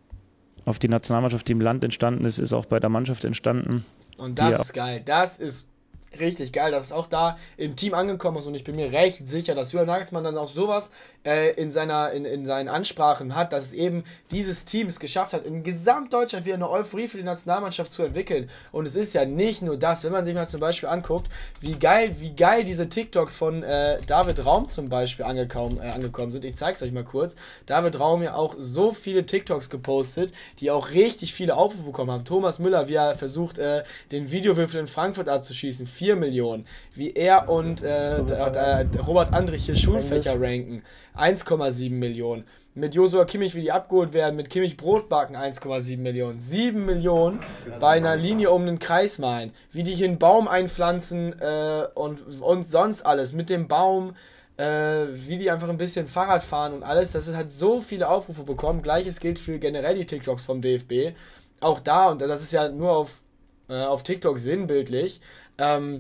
auf die Nationalmannschaft, die im Land entstanden ist, ist auch bei der Mannschaft entstanden. Und das ist geil. Das ist richtig geil, dass es auch da im Team angekommen ist, und ich bin mir recht sicher, dass Julian Nagelsmann dann auch sowas äh, in, seiner, in, in seinen Ansprachen hat, dass es eben dieses Team es geschafft hat, in Gesamtdeutschland wieder eine Euphorie für die Nationalmannschaft zu entwickeln. Und es ist ja nicht nur das, wenn man sich mal zum Beispiel anguckt, wie geil, wie geil diese TikToks von äh, David Raum zum Beispiel angekommen, äh, angekommen sind. Ich zeige es euch mal kurz. David Raum ja auch so viele TikToks gepostet, die auch richtig viele Aufrufe bekommen haben. Thomas Müller, wie er versucht, äh, den Videowürfel in Frankfurt abzuschießen, vier Millionen. Wie er und äh, Robert Andrich hier Schulfächer ranken, eins Komma sieben Millionen. Mit Joshua Kimmich, wie die abgeholt werden, mit Kimmich Brotbacken, eins Komma sieben Millionen. sieben Millionen bei einer Linie um den Kreis malen. Wie die hier einen Baum einpflanzen äh, und, und sonst alles. Mit dem Baum, äh, wie die einfach ein bisschen Fahrrad fahren und alles. Das hat so viele Aufrufe bekommen. Gleiches gilt für generell die TikToks vom D F B. Auch da, und das ist ja nur auf, äh, auf TikTok sinnbildlich, Ähm,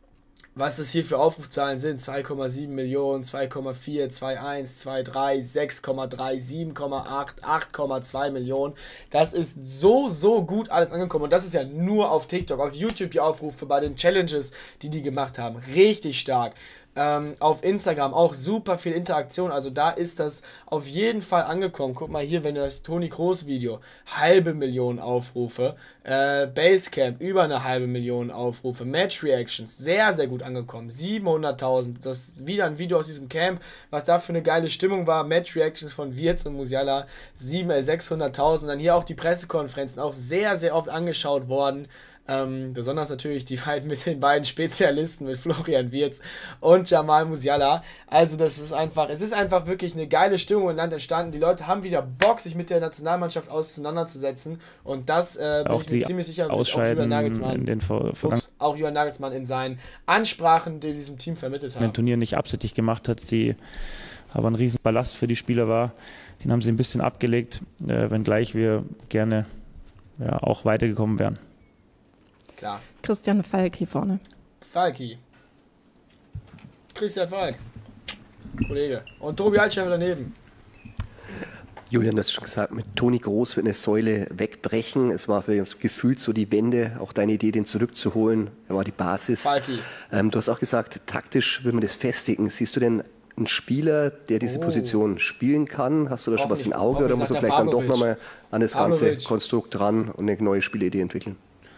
was das hier für Aufrufzahlen sind: zwei Komma sieben Millionen, zwei Komma vier, zwei Komma eins, zwei Komma drei, sechs Komma drei, sieben Komma acht, acht Komma zwei Millionen. Das ist so, so gut alles angekommen, und das ist ja nur auf TikTok. Auf YouTube die Aufrufe bei den Challenges, die die gemacht haben, richtig stark. Ähm, auf Instagram auch super viel Interaktion, also da ist das auf jeden Fall angekommen. Guck mal hier, wenn du das Toni Kroos Video, halbe Million Aufrufe, äh, Basecamp über eine halbe Million Aufrufe, Match Reactions sehr, sehr gut angekommen, siebenhunderttausend, das ist wieder ein Video aus diesem Camp, was da für eine geile Stimmung war, Match Reactions von Wirtz und Musiala, sechshunderttausend, dann hier auch die Pressekonferenzen, auch sehr, sehr oft angeschaut worden. Ähm, besonders natürlich die beiden mit den beiden Spezialisten, mit Florian Wirtz und Jamal Musiala. Also das ist einfach, es ist einfach wirklich eine geile Stimmung im Land entstanden. Die Leute haben wieder Bock, sich mit der Nationalmannschaft auseinanderzusetzen, und das äh, bin auch ich mir ziemlich sicher, wird auch Julian Nagelsmann, in den Ver ups, auch Julian Nagelsmann in seinen Ansprachen, die diesem Team vermittelt haben. Ein Turnier nicht absichtlich gemacht hat, die aber ein riesen Ballast für die Spieler war. Den haben sie ein bisschen abgelegt, äh, wenngleich wir gerne ja, auch weitergekommen wären. Klar. Christian Falk hier vorne. Falki. Christian Falk. Kollege. Und Tobi Altscheimer daneben. Julian, du hast schon gesagt, mit Toni Kroos wird eine Säule wegbrechen. Es war für uns gefühlt so die Wende, auch deine Idee, den zurückzuholen. Er war die Basis. Ähm, du hast auch gesagt, taktisch will man das festigen. Siehst du denn einen Spieler, der diese oh. Position spielen kann? Hast du da schon was im Auge, oder muss man vielleicht dann doch nochmal an das ganze Pavlovic. Konstrukt ran und eine neue Spielidee entwickeln?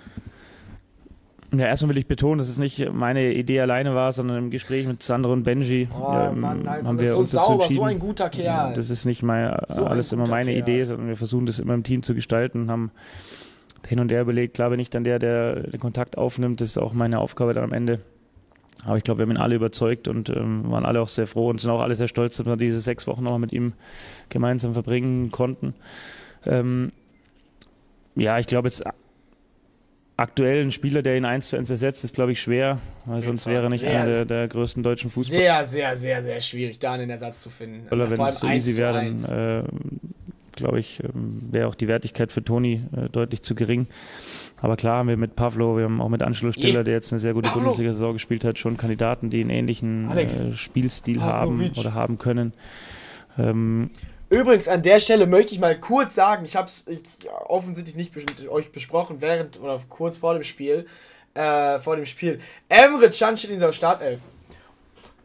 Ja, erstmal will ich betonen, dass es nicht meine Idee alleine war, sondern im Gespräch mit Sandro und Benji oh, ähm, Mann, Alter, haben wir so uns dazu sauber, entschieden. So ein guter Kerl. Das ist nicht mal so alles immer meine Kerl. Idee, sondern wir versuchen das immer im Team zu gestalten, haben hin und her überlegt. Klar bin ich dann der, der den Kontakt aufnimmt, das ist auch meine Aufgabe dann am Ende. Aber ich glaube, wir haben ihn alle überzeugt und ähm, waren alle auch sehr froh und sind auch alle sehr stolz, dass wir diese sechs Wochen noch mit ihm gemeinsam verbringen konnten. Ähm, ja, ich glaube jetzt aktuell ein Spieler, der ihn eins zu eins ersetzt, ist, glaube ich, schwer, weil sonst wäre er nicht einer der, der größten deutschen Fußballer. Sehr, sehr, sehr, sehr schwierig, da einen Ersatz zu finden. Oder wenn es so easy wäre, dann äh, glaube ich, ähm, wäre auch die Wertigkeit für Toni äh, deutlich zu gering. Aber klar haben wir mit Pavlo, wir haben auch mit Angelo Stiller, der jetzt eine sehr gute Bundesliga-Saison gespielt hat, schon Kandidaten, die einen ähnlichen äh, Spielstil Pavlovic. haben oder haben können. Ähm, Übrigens, an der Stelle möchte ich mal kurz sagen, ich habe es offensichtlich nicht mit euch besprochen, während oder kurz vor dem Spiel, äh, vor dem Spiel. Emre Can steht in dieser Startelf.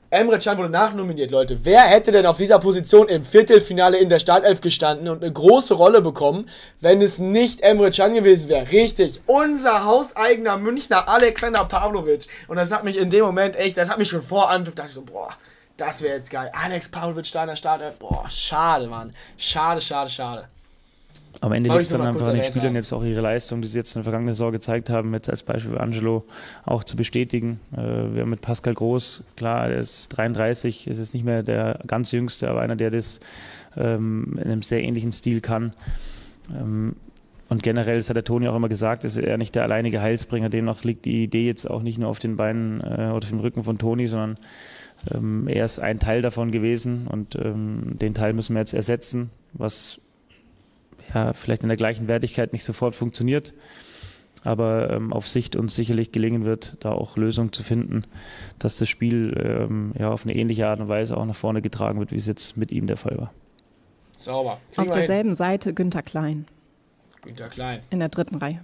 Emre Can wurde nachnominiert, Leute. Wer hätte denn auf dieser Position im Viertelfinale in der Startelf gestanden und eine große Rolle bekommen, wenn es nicht Emre Can gewesen wäre? Richtig, unser hauseigener Münchner Alexander Pavlovic. Und das hat mich in dem Moment echt, das hat mich schon vor Anpfiff, dachte ich so, boah, das wäre jetzt geil. Alex Pavlovic da in der Startelf, boah, schade, Mann. Schade, schade, schade. Am Ende liegt es dann einfach an den Spielern jetzt auch ihre Leistung, die sie jetzt in der vergangenen Saison gezeigt haben, jetzt als Beispiel Angelo auch zu bestätigen. Äh, wir haben mit Pascal Groß, klar, er ist dreiunddreißig, es ist nicht mehr der ganz Jüngste, aber einer, der das ähm, in einem sehr ähnlichen Stil kann. Ähm, und generell, das hat der Toni auch immer gesagt, ist er nicht der alleinige Heilsbringer, demnach liegt die Idee jetzt auch nicht nur auf den Beinen äh, oder auf dem Rücken von Toni, sondern ähm, er ist ein Teil davon gewesen und ähm, den Teil müssen wir jetzt ersetzen, was ja, vielleicht in der gleichen Wertigkeit nicht sofort funktioniert, aber ähm, auf Sicht uns sicherlich gelingen wird, da auch Lösungen zu finden, dass das Spiel ähm, ja, auf eine ähnliche Art und Weise auch nach vorne getragen wird, wie es jetzt mit ihm der Fall war. Sauber. Kriegen auf derselben hin. Seite Günther Klein. Günther Klein. In der dritten Reihe.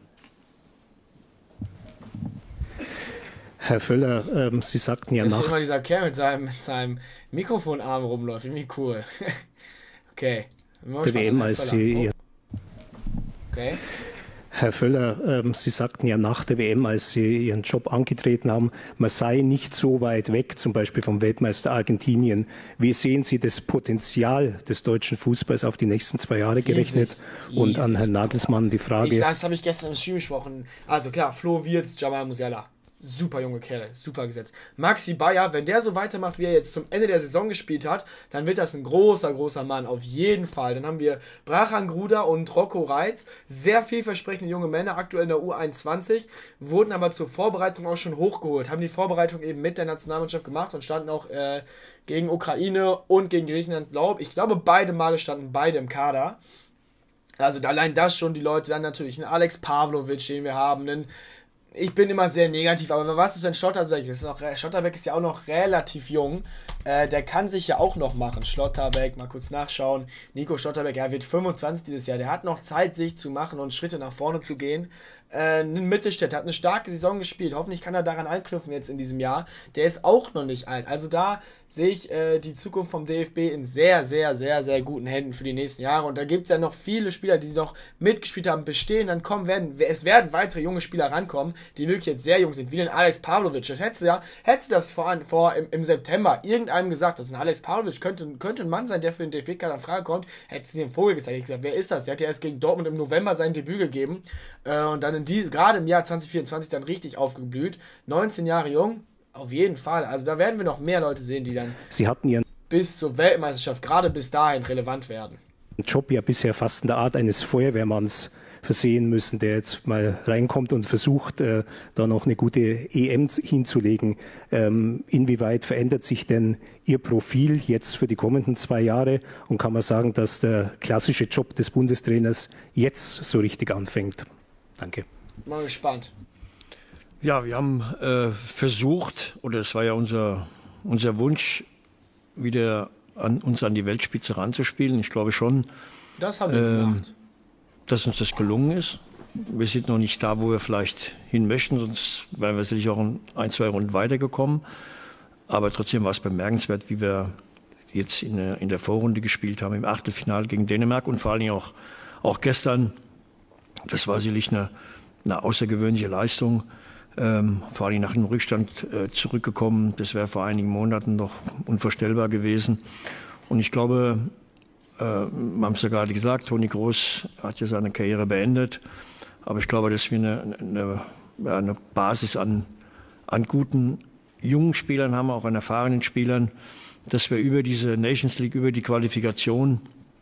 Herr Völler, ähm, Sie sagten ja nach... Das nach... ist immer dieser Kerl mit seinem, mit seinem Mikrofonarm rumläuft, irgendwie cool. Okay. Der W M, als Sie... Okay. Herr Völler, ähm, Sie sagten ja nach der W M, als Sie Ihren Job angetreten haben, man sei nicht so weit weg, zum Beispiel vom Weltmeister Argentinien. Wie sehen Sie das Potenzial des deutschen Fußballs auf die nächsten zwei Jahre gerechnet? Riesig. Und Riesig. An Herrn Nagelsmann die Frage... Ich, das habe ich gestern im Stream gesprochen. Also klar, Flo Wirtz, Jamal Musiala. Super junge Kerle, super gesetzt. Maxi Bayer, wenn der so weitermacht, wie er jetzt zum Ende der Saison gespielt hat, dann wird das ein großer, großer Mann, auf jeden Fall. Dann haben wir Brachan Gruder und Rocco Reitz, sehr vielversprechende junge Männer, aktuell in der U einundzwanzig, wurden aber zur Vorbereitung auch schon hochgeholt, haben die Vorbereitung eben mit der Nationalmannschaft gemacht und standen auch äh, gegen Ukraine und gegen Griechenland, glaube ich, glaube beide Male standen beide im Kader. Also allein das schon, die Leute, dann natürlich einen Alex Pavlovic, den wir haben, einen Ich bin immer sehr negativ, aber was ist, wenn Schlotterbeck ist? Noch, Schlotterbeck ist ja auch noch relativ jung. Äh, der kann sich ja auch noch machen. Schlotterbeck, mal kurz nachschauen. Nico Schlotterbeck, er wird fünfundzwanzig dieses Jahr. Der hat noch Zeit, sich zu machen und Schritte nach vorne zu gehen. Äh, ein Mittelstädt hat eine starke Saison gespielt. Hoffentlich kann er daran anknüpfen jetzt in diesem Jahr. Der ist auch noch nicht alt. Also da sehe ich äh, die Zukunft vom D F B in sehr, sehr, sehr, sehr guten Händen für die nächsten Jahre. Und da gibt es ja noch viele Spieler, die noch mitgespielt haben, bestehen, dann kommen werden. Es werden weitere junge Spieler rankommen, die wirklich jetzt sehr jung sind, wie den Alex Pavlovic. Das hättest du ja, hättest du das vor, vor im, im September irgendeinem gesagt, dass ein Alex Pavlovic könnte, könnte ein Mann sein, der für den D F B-Kader in Frage kommt, hättest du dir den Vogel gezeigt. Ich gesagt, wer ist das? Der hat ja erst gegen Dortmund im November sein Debüt gegeben äh, und dann in die, gerade im Jahr zwanzig vierundzwanzig dann richtig aufgeblüht. neunzehn Jahre jung. Auf jeden Fall. Also da werden wir noch mehr Leute sehen, die dann Sie hatten Ihren bis zur Weltmeisterschaft, gerade bis dahin, relevant werden. Job ja bisher fast in der Art eines Feuerwehrmanns versehen müssen, der jetzt mal reinkommt und versucht, äh, da noch eine gute E M hinzulegen. Ähm, inwieweit verändert sich denn Ihr Profil jetzt für die kommenden zwei Jahre? Und kann man sagen, dass der klassische Job des Bundestrainers jetzt so richtig anfängt? Danke. Mal gespannt. Ja, wir haben äh, versucht, oder es war ja unser, unser Wunsch, wieder an, uns an die Weltspitze ranzuspielen. Ich glaube schon, das haben wir äh, gemacht. Dass uns das gelungen ist. Wir sind noch nicht da, wo wir vielleicht hin möchten, sonst wären wir sicherlich auch in ein, zwei Runden weitergekommen. Aber trotzdem war es bemerkenswert, wie wir jetzt in der, in der Vorrunde gespielt haben, im Achtelfinale gegen Dänemark und vor allem auch, auch gestern. Das war sicherlich eine, eine außergewöhnliche Leistung. Ähm, vor allem nach dem Rückstand äh, zurückgekommen. Das wäre vor einigen Monaten noch unvorstellbar gewesen. Und ich glaube, äh, wir haben es ja gerade gesagt, Toni Kroos hat ja seine Karriere beendet. Aber ich glaube, dass wir eine, eine, eine Basis an, an guten jungen Spielern haben, auch an erfahrenen Spielern, dass wir über diese Nations League, über die Qualifikation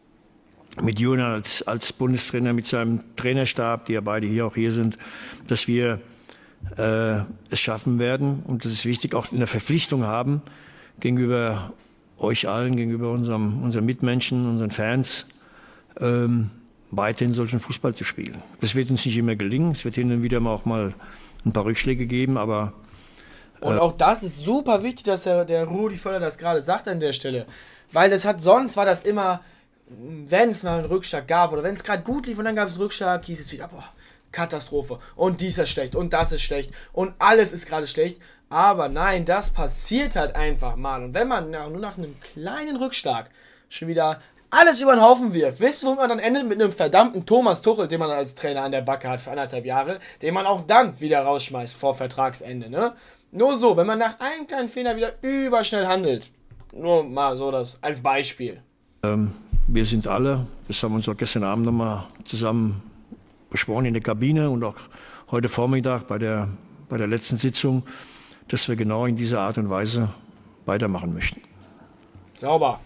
mit Julian als, als Bundestrainer, mit seinem Trainerstab, die ja beide hier auch hier sind, dass wir äh, es schaffen werden. Und das ist wichtig, auch in der Verpflichtung haben, gegenüber euch allen, gegenüber unserem, unseren Mitmenschen, unseren Fans, ähm, weiterhin solchen Fußball zu spielen. Das wird uns nicht immer gelingen. Es wird hin und wieder mal auch mal ein paar Rückschläge geben, aber... Äh und auch das ist super wichtig, dass der, der Rudi Völler das gerade sagt an der Stelle. Weil das hat, sonst war das immer, wenn es mal einen Rückschlag gab oder wenn es gerade gut lief und dann gab es einen Rückschlag, hieß es wieder, boah, Katastrophe. Und dies ist schlecht und das ist schlecht und alles ist gerade schlecht. Aber nein, das passiert halt einfach mal. Und wenn man nur nach einem kleinen Rückschlag schon wieder alles über den Haufen wirft, wisst ihr, wo man dann endet? Mit einem verdammten Thomas Tuchel, den man als Trainer an der Backe hat für anderthalb Jahre, den man auch dann wieder rausschmeißt vor Vertragsende, ne? Nur so, wenn man nach einem kleinen Fehler wieder überschnell handelt. Nur mal so das als Beispiel. Ähm, wir sind alle, das haben wir uns auch gestern Abend nochmal zusammen besprochen in der Kabine und auch heute Vormittag bei der, bei der letzten Sitzung, dass wir genau in dieser Art und Weise weitermachen möchten. Sauber.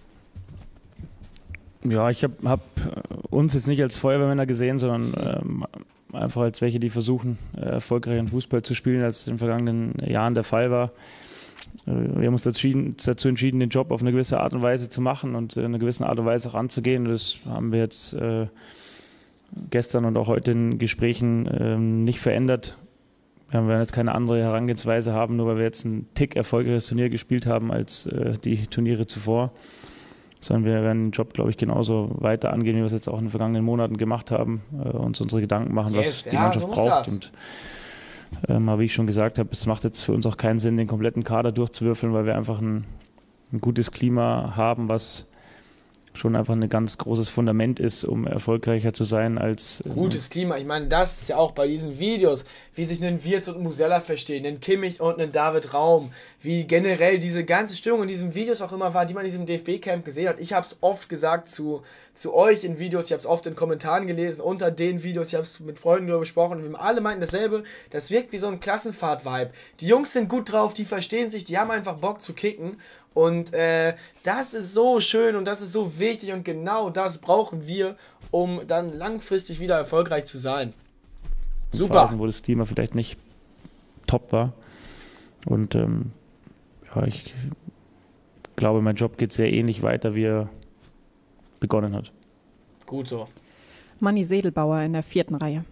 Ja, ich habe hab uns jetzt nicht als Feuerwehrmänner gesehen, sondern ähm, einfach als welche, die versuchen, äh, erfolgreichen Fußball zu spielen, als es in den vergangenen Jahren der Fall war. Äh, wir haben uns dazu entschieden, dazu entschieden, den Job auf eine gewisse Art und Weise zu machen und in einer gewissen Art und Weise auch anzugehen. Das haben wir jetzt äh, gestern und auch heute in Gesprächen äh, nicht verändert. Wir werden jetzt keine andere Herangehensweise haben, nur weil wir jetzt ein Tick erfolgreiches Turnier gespielt haben als äh, die Turniere zuvor. Sondern wir werden den Job, glaube ich, genauso weiter angehen, wie wir es jetzt auch in den vergangenen Monaten gemacht haben, äh, uns unsere Gedanken machen, yes, was die ja, Mannschaft so braucht. Und ähm, aber wie ich schon gesagt habe, es macht jetzt für uns auch keinen Sinn, den kompletten Kader durchzuwürfeln, weil wir einfach ein, ein gutes Klima haben, was schon einfach ein ganz großes Fundament ist, um erfolgreicher zu sein als... Ähm Gutes Klima, ich meine, das ist ja auch bei diesen Videos, wie sich ein Wirtz und Musiala verstehen, ein Kimmich und ein David Raum, wie generell diese ganze Stimmung in diesen Videos auch immer war, die man in diesem D F B-Camp gesehen hat. Ich habe es oft gesagt zu, zu euch in Videos, ich habe es oft in Kommentaren gelesen, unter den Videos, ich habe es mit Freunden darüber gesprochen und wir alle meinten dasselbe, das wirkt wie so ein Klassenfahrt-Vibe. Die Jungs sind gut drauf, die verstehen sich, die haben einfach Bock zu kicken. Und äh, das ist so schön und das ist so wichtig und genau das brauchen wir, um dann langfristig wieder erfolgreich zu sein. Super. Phasen, wo das Klima vielleicht nicht top war. Und ähm, ja, ich glaube, mein Job geht sehr ähnlich weiter, wie er begonnen hat. Gut so. Manni Sedelbauer in der vierten Reihe.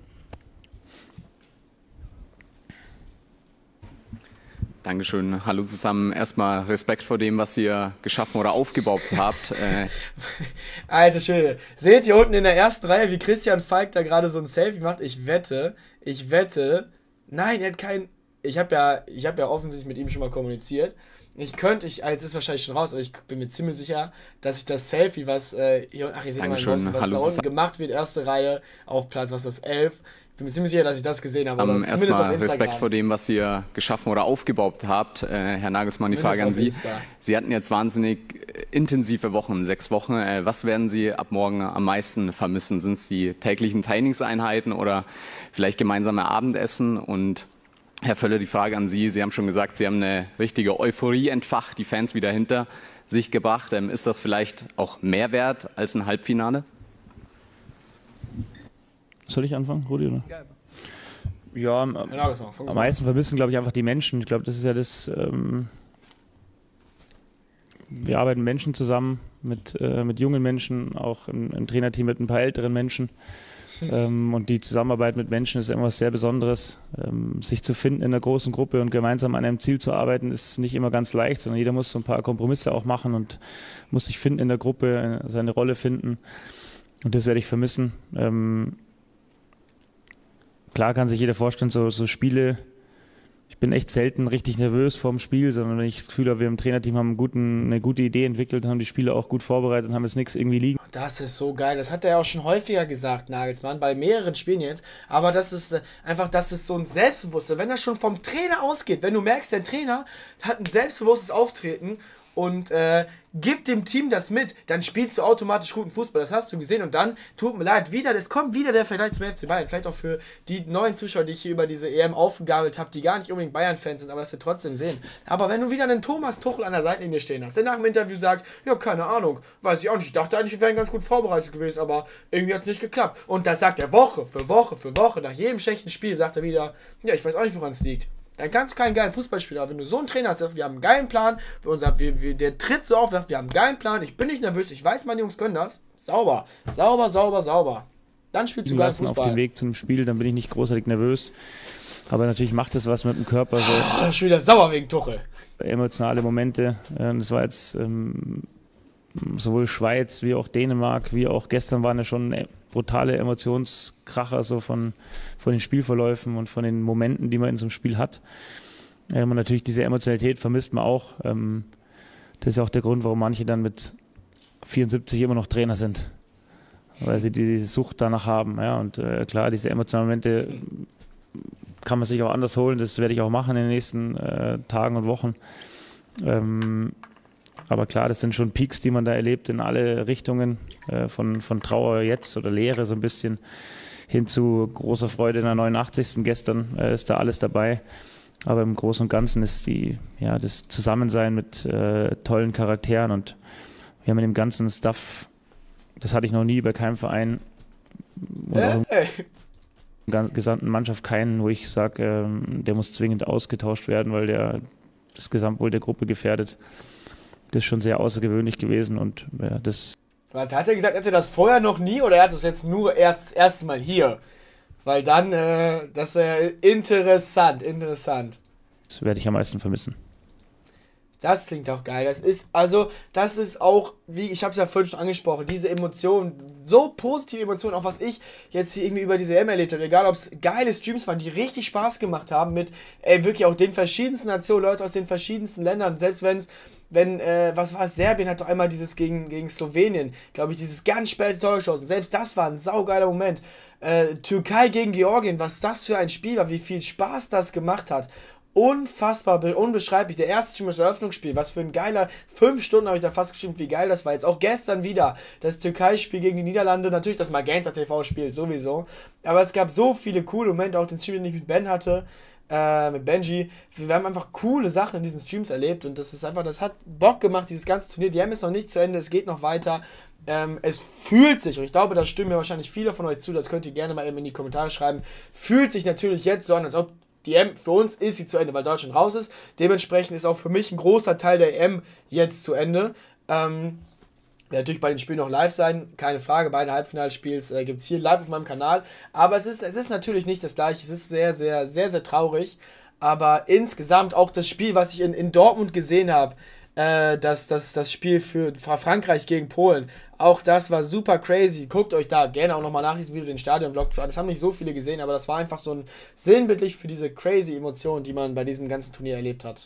Dankeschön. Hallo zusammen. Erstmal Respekt vor dem, was ihr geschaffen oder aufgebaut habt. Äh Alter Schöne. Seht ihr unten in der ersten Reihe, wie Christian Falk da gerade so ein Selfie macht? Ich wette, ich wette, nein, er hat kein... Ich habe ja, ich hab ja offensichtlich mit ihm schon mal kommuniziert. Ich könnte, ich, jetzt ist wahrscheinlich schon raus, aber ich bin mir ziemlich sicher, dass ich das Selfie, was äh, hier, ach, ihr seht mal, was Hallo da unten gemacht wird, erste Reihe auf Platz, was ist das, elf. Ich bin mir ziemlich sicher, dass ich das gesehen habe. Um, Erstmal Respekt vor dem, was ihr geschaffen oder aufgebaut habt. Äh, Herr Nagelsmann, zumindest die Frage an Sie. Insta. Sie hatten jetzt wahnsinnig intensive Wochen, sechs Wochen. Äh, was werden Sie ab morgen am meisten vermissen? Sind es die täglichen Trainingseinheiten oder vielleicht gemeinsame Abendessen? Und Herr Völler, die Frage an Sie. Sie haben schon gesagt, Sie haben eine richtige Euphorie entfacht, die Fans wieder hinter sich gebracht. Ähm, ist das vielleicht auch mehr wert als ein Halbfinale? Soll ich anfangen, Rudi? Oder? Ja, am, am meisten vermissen, glaube ich, einfach die Menschen. Ich glaube, das ist ja das, ähm, wir arbeiten mit Menschen zusammen, mit, äh, mit jungen Menschen, auch im, im Trainerteam mit ein paar älteren Menschen. ähm, und die Zusammenarbeit mit Menschen ist etwas sehr Besonderes. Ähm, sich zu finden in einer großen Gruppe und gemeinsam an einem Ziel zu arbeiten, ist nicht immer ganz leicht, sondern jeder muss so ein paar Kompromisse auch machen und muss sich finden in der Gruppe, seine Rolle finden. Und das werde ich vermissen. Ähm, Klar kann sich jeder vorstellen, so, so Spiele, ich bin echt selten richtig nervös vorm Spiel, sondern wenn ich das Gefühl habe, wir im Trainerteam haben einen guten, eine gute Idee entwickelt, haben die Spieler auch gut vorbereitet und haben jetzt nichts irgendwie liegen. Das ist so geil, das hat er ja auch schon häufiger gesagt, Nagelsmann, bei mehreren Spielen jetzt, aber das ist einfach, das ist so ein Selbstbewusstsein, wenn das schon vom Trainer ausgeht, wenn du merkst, der Trainer hat ein selbstbewusstes Auftreten und äh, gibt dem Team das mit, dann spielst du automatisch guten Fußball, das hast du gesehen und dann, tut mir leid, wieder, es kommt wieder der Vergleich zum F C Bayern, vielleicht auch für die neuen Zuschauer, die ich hier über diese E M aufgegabelt habe, die gar nicht unbedingt Bayern-Fans sind, aber das wir trotzdem sehen. Aber wenn du wieder einen Thomas Tuchel an der Seitenlinie stehen hast, der nach dem Interview sagt, ja, keine Ahnung, weiß ich auch nicht, ich dachte eigentlich, wir wären ganz gut vorbereitet gewesen, aber irgendwie hat es nicht geklappt. Und das sagt er Woche für Woche für Woche, nach jedem schlechten Spiel sagt er wieder, ja, ich weiß auch nicht, woran es liegt. Dann kannst du keinen geilen Fußballspieler, aber wenn du so einen Trainer hast, wir haben einen geilen Plan, unser, wir, wir, der tritt so auf, wir haben einen geilen Plan, ich bin nicht nervös, ich weiß, meine Jungs können das. Sauber, sauber, sauber, sauber. Dann spielst du geilen Fußball. Auf dem Weg zum Spiel, dann bin ich nicht großartig nervös. Aber natürlich macht das was mit dem Körper. So. Oh, schon wieder sauer wegen Tuchel. Emotionale Momente. Das war jetzt ähm, sowohl Schweiz wie auch Dänemark, wie auch gestern waren ja schon brutale Emotionskracher so von, von den Spielverläufen und von den Momenten, die man in so einem Spiel hat. Ähm, und natürlich diese Emotionalität vermisst man auch. Ähm, das ist auch der Grund, warum manche dann mit vierundsiebzig immer noch Trainer sind, weil sie diese Sucht danach haben. Ja, und äh, klar, diese emotionalen Momente kann man sich auch anders holen. Das werde ich auch machen in den nächsten äh, Tagen und Wochen. Ähm, aber klar, das sind schon Peaks, die man da erlebt in alle Richtungen, äh, von, von Trauer jetzt oder Leere so ein bisschen hin zu großer Freude in der neunundachtzigsten Gestern äh, ist da alles dabei. Aber im Großen und Ganzen ist die, ja, das Zusammensein mit äh, tollen Charakteren und wir haben mit dem ganzen Stuff, das hatte ich noch nie bei keinem Verein und äh, auch in der gesamten Mannschaft keinen, wo ich sage, ähm, der muss zwingend ausgetauscht werden, weil der das Gesamtwohl der Gruppe gefährdet. Das ist schon sehr außergewöhnlich gewesen und ja, das... Hat er gesagt, er hatte das vorher noch nie oder er hat das jetzt nur erst das erste Mal hier? Weil dann, äh, das wäre interessant, interessant. Das werde ich am meisten vermissen. Das klingt auch geil. Das ist, also, das ist auch, wie, ich habe es ja vorhin schon angesprochen, diese Emotionen, so positive Emotionen, auch was ich jetzt hier irgendwie über diese E M erlebt habe, egal ob es geile Streams waren, die richtig Spaß gemacht haben, mit, ey, wirklich auch den verschiedensten Nationen, Leute aus den verschiedensten Ländern, selbst wenn es, wenn, äh, was war es, Serbien hat doch einmal dieses gegen, gegen Slowenien, glaube ich, dieses ganz späte Tor geschossen, selbst das war ein saugeiler Moment. Äh, Türkei gegen Georgien, was das für ein Spiel war, wie viel Spaß das gemacht hat. Unfassbar, unbeschreiblich. Der erste Stream, das Eröffnungsspiel, was für ein geiler, fünf Stunden habe ich da fast gestimmt, wie geil das war. Jetzt auch gestern wieder das Türkei-Spiel gegen die Niederlande, natürlich das Magenta T V-Spiel sowieso, aber es gab so viele coole Momente, auch den Stream, den ich mit Ben hatte, äh, mit Benji. Wir haben einfach coole Sachen in diesen Streams erlebt und das ist einfach, das hat Bock gemacht, dieses ganze Turnier. Die E M ist noch nicht zu Ende, es geht noch weiter. Ähm, es fühlt sich, und ich glaube, da stimmen mir wahrscheinlich viele von euch zu, das könnt ihr gerne mal eben in die Kommentare schreiben, fühlt sich natürlich jetzt so an, als ob die E M, für uns ist sie zu Ende, weil Deutschland raus ist. Dementsprechend ist auch für mich ein großer Teil der E M jetzt zu Ende. Ähm, wird natürlich bei den Spielen noch live sein, keine Frage. Beide Halbfinalspiels äh, gibt es hier live auf meinem Kanal. Aber es ist, es ist natürlich nicht das gleiche. Es ist sehr, sehr, sehr, sehr traurig. Aber insgesamt auch das Spiel, was ich in, in Dortmund gesehen habe, äh, das, das, das Spiel für Frankreich gegen Polen, auch das war super crazy. Guckt euch da gerne auch nochmal nach diesem Video den Stadion-Vlog an. Das haben nicht so viele gesehen, aber das war einfach so ein sinnbildlich für diese crazy Emotionen, die man bei diesem ganzen Turnier erlebt hat.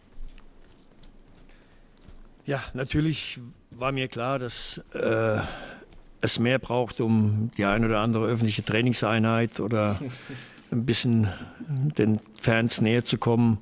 Ja, natürlich war mir klar, dass äh, es mehr braucht, um die ein oder andere öffentliche Trainingseinheit oder ein bisschen den Fans näher zu kommen,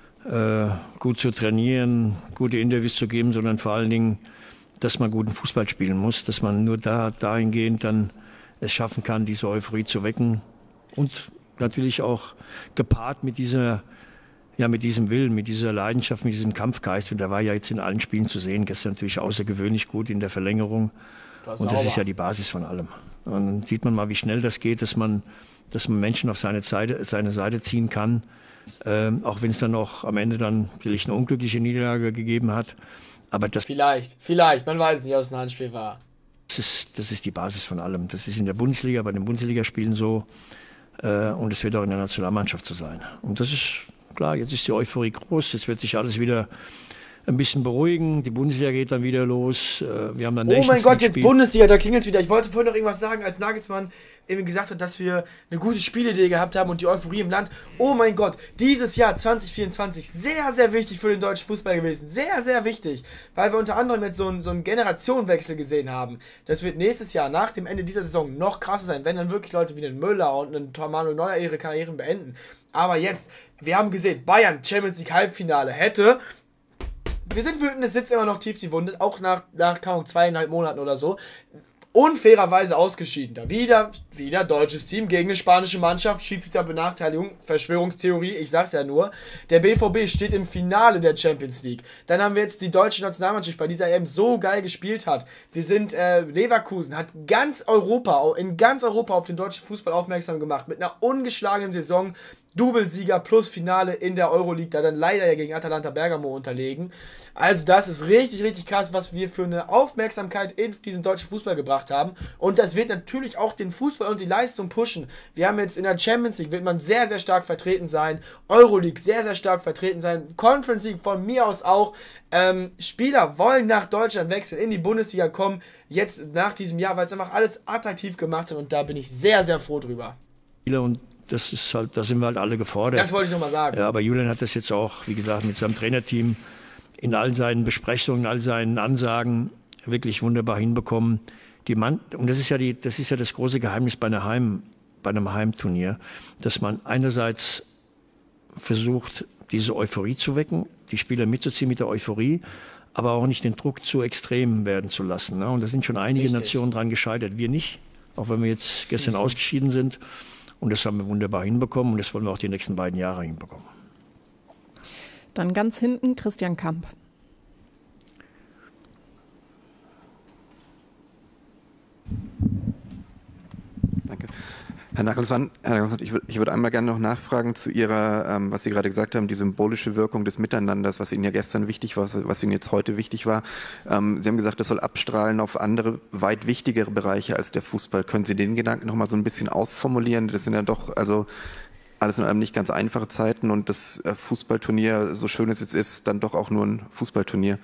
äh, gut zu trainieren, gute Interviews zu geben, sondern vor allen Dingen, dass man guten Fußball spielen muss, dass man nur da dahingehend dann es schaffen kann, diese Euphorie zu wecken und natürlich auch gepaart mit dieser, ja, mit diesem Willen, mit dieser Leidenschaft, mit diesem Kampfgeist. Und der war ja jetzt in allen Spielen zu sehen. Gestern natürlich außergewöhnlich gut in der Verlängerung. Das und das sauber. Ist ja die Basis von allem. Und dann sieht man mal, wie schnell das geht, dass man, dass man Menschen auf seine Seite, seine Seite ziehen kann, ähm, auch wenn es dann noch am Ende dann natürlich eine unglückliche Niederlage gegeben hat. Aber das vielleicht, vielleicht, man weiß nicht, was ein Handspiel war. Das ist, das ist die Basis von allem. Das ist in der Bundesliga, bei den Bundesligaspielen so äh, und es wird auch in der Nationalmannschaft so sein. Und das ist klar, jetzt ist die Euphorie groß, jetzt wird sich alles wieder ein bisschen beruhigen, die Bundesliga geht dann wieder los. Äh, wir haben dann oh mein Gott, jetzt Bundesliga, da klingelt es wieder. Ich wollte vorhin noch irgendwas sagen, als Nagelsmann eben gesagt hat, dass wir eine gute Spielidee gehabt haben und die Euphorie im Land. Oh mein Gott, dieses Jahr zwanzig vierundzwanzig, sehr, sehr wichtig für den deutschen Fußball gewesen. Sehr, sehr wichtig, weil wir unter anderem jetzt so einen, so einen Generationenwechsel gesehen haben. Das wird nächstes Jahr, nach dem Ende dieser Saison, noch krasser sein, wenn dann wirklich Leute wie den Müller und einen Manuel Neuer ihre Karrieren beenden. Aber jetzt, wir haben gesehen, Bayern, Champions League Halbfinale, hätte... Wir sind wütend, es sitzt immer noch tief die Wunde, auch nach, nach keine Ahnung, zweieinhalb Monaten oder so. Unfairerweise ausgeschieden. Da wieder, wieder deutsches Team gegen eine spanische Mannschaft, Schiedsrichterbenachteiligung, Verschwörungstheorie, ich sag's ja nur. Der B V B steht im Finale der Champions League. Dann haben wir jetzt die deutsche Nationalmannschaft, bei dieser E M so geil gespielt hat. Wir sind, äh, Leverkusen hat ganz Europa, in ganz Europa auf den deutschen Fußball aufmerksam gemacht, mit einer ungeschlagenen Saison. Doublesieger plus Finale in der Euroleague, da dann leider ja gegen Atalanta Bergamo unterlegen. Also das ist richtig, richtig krass, was wir für eine Aufmerksamkeit in diesen deutschen Fußball gebracht gemacht haben. Und das wird natürlich auch den Fußball und die Leistung pushen. Wir haben jetzt in der Champions League, wird man sehr, sehr stark vertreten sein. Euroleague sehr, sehr stark vertreten sein. Conference League von mir aus auch. Ähm, Spieler wollen nach Deutschland wechseln, in die Bundesliga kommen, jetzt nach diesem Jahr, weil es einfach alles attraktiv gemacht hat und da bin ich sehr, sehr froh drüber. Und das ist halt, da sind wir halt alle gefordert. Das wollte ich nochmal sagen. Ja, aber Julian hat das jetzt auch, wie gesagt, mit seinem Trainerteam in all seinen Besprechungen, all seinen Ansagen wirklich wunderbar hinbekommen. Die Mann, und das ist ja die, das ist ja das große Geheimnis bei einer Heim, bei einem Heimturnier, dass man einerseits versucht, diese Euphorie zu wecken, die Spieler mitzuziehen mit der Euphorie, aber auch nicht den Druck zu extrem werden zu lassen. Und da sind schon einige Richtig. Nationen dran gescheitert. Wir nicht, auch wenn wir jetzt gestern Richtig. ausgeschieden sind. Und das haben wir wunderbar hinbekommen und das wollen wir auch die nächsten beiden Jahre hinbekommen. Dann ganz hinten Christian Kamp. Danke. Herr Nagelsmann, Herr Nagelsmann, ich, ich würde einmal gerne noch nachfragen zu Ihrer, ähm, was Sie gerade gesagt haben, die symbolische Wirkung des Miteinanders, was Ihnen ja gestern wichtig war, was, was Ihnen jetzt heute wichtig war. Ähm, Sie haben gesagt, das soll abstrahlen auf andere, weit wichtigere Bereiche als der Fußball. Können Sie den Gedanken noch mal so ein bisschen ausformulieren? Das sind ja doch, also alles in allem nicht ganz einfache Zeiten und das Fußballturnier, so schön es jetzt ist, dann doch auch nur ein Fußballturnier.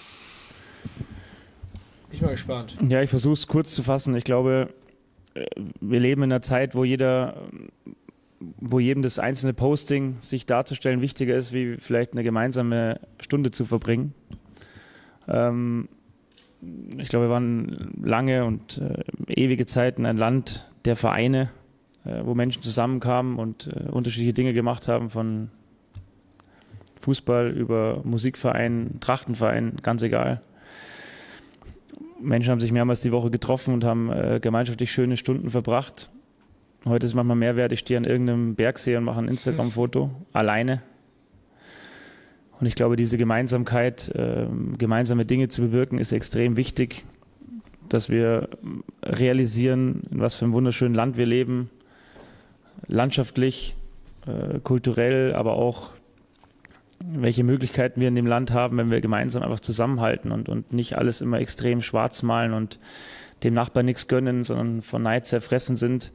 Ich bin mal gespannt. Ja, ich versuche es kurz zu fassen. Ich glaube, wir leben in einer Zeit, wo jeder, wo jedem das einzelne Posting sich darzustellen wichtiger ist, wie vielleicht eine gemeinsame Stunde zu verbringen. Ähm, ich glaube, wir waren lange und äh, ewige Zeiten ein Land der Vereine, äh, wo Menschen zusammenkamen und äh, unterschiedliche Dinge gemacht haben, von Fußball über Musikverein, Trachtenverein, ganz egal. Menschen haben sich mehrmals die Woche getroffen und haben äh, gemeinschaftlich schöne Stunden verbracht. Heute ist es manchmal mehr wert, ich stehe an irgendeinem Bergsee und mache ein Instagram-Foto, alleine. Und ich glaube, diese Gemeinsamkeit, äh, gemeinsame Dinge zu bewirken, ist extrem wichtig, dass wir realisieren, in was für einem wunderschönen Land wir leben, landschaftlich, äh, kulturell, aber auch welche Möglichkeiten wir in dem Land haben, wenn wir gemeinsam einfach zusammenhalten und, und nicht alles immer extrem schwarz malen und dem Nachbarn nichts gönnen, sondern von Neid zerfressen sind.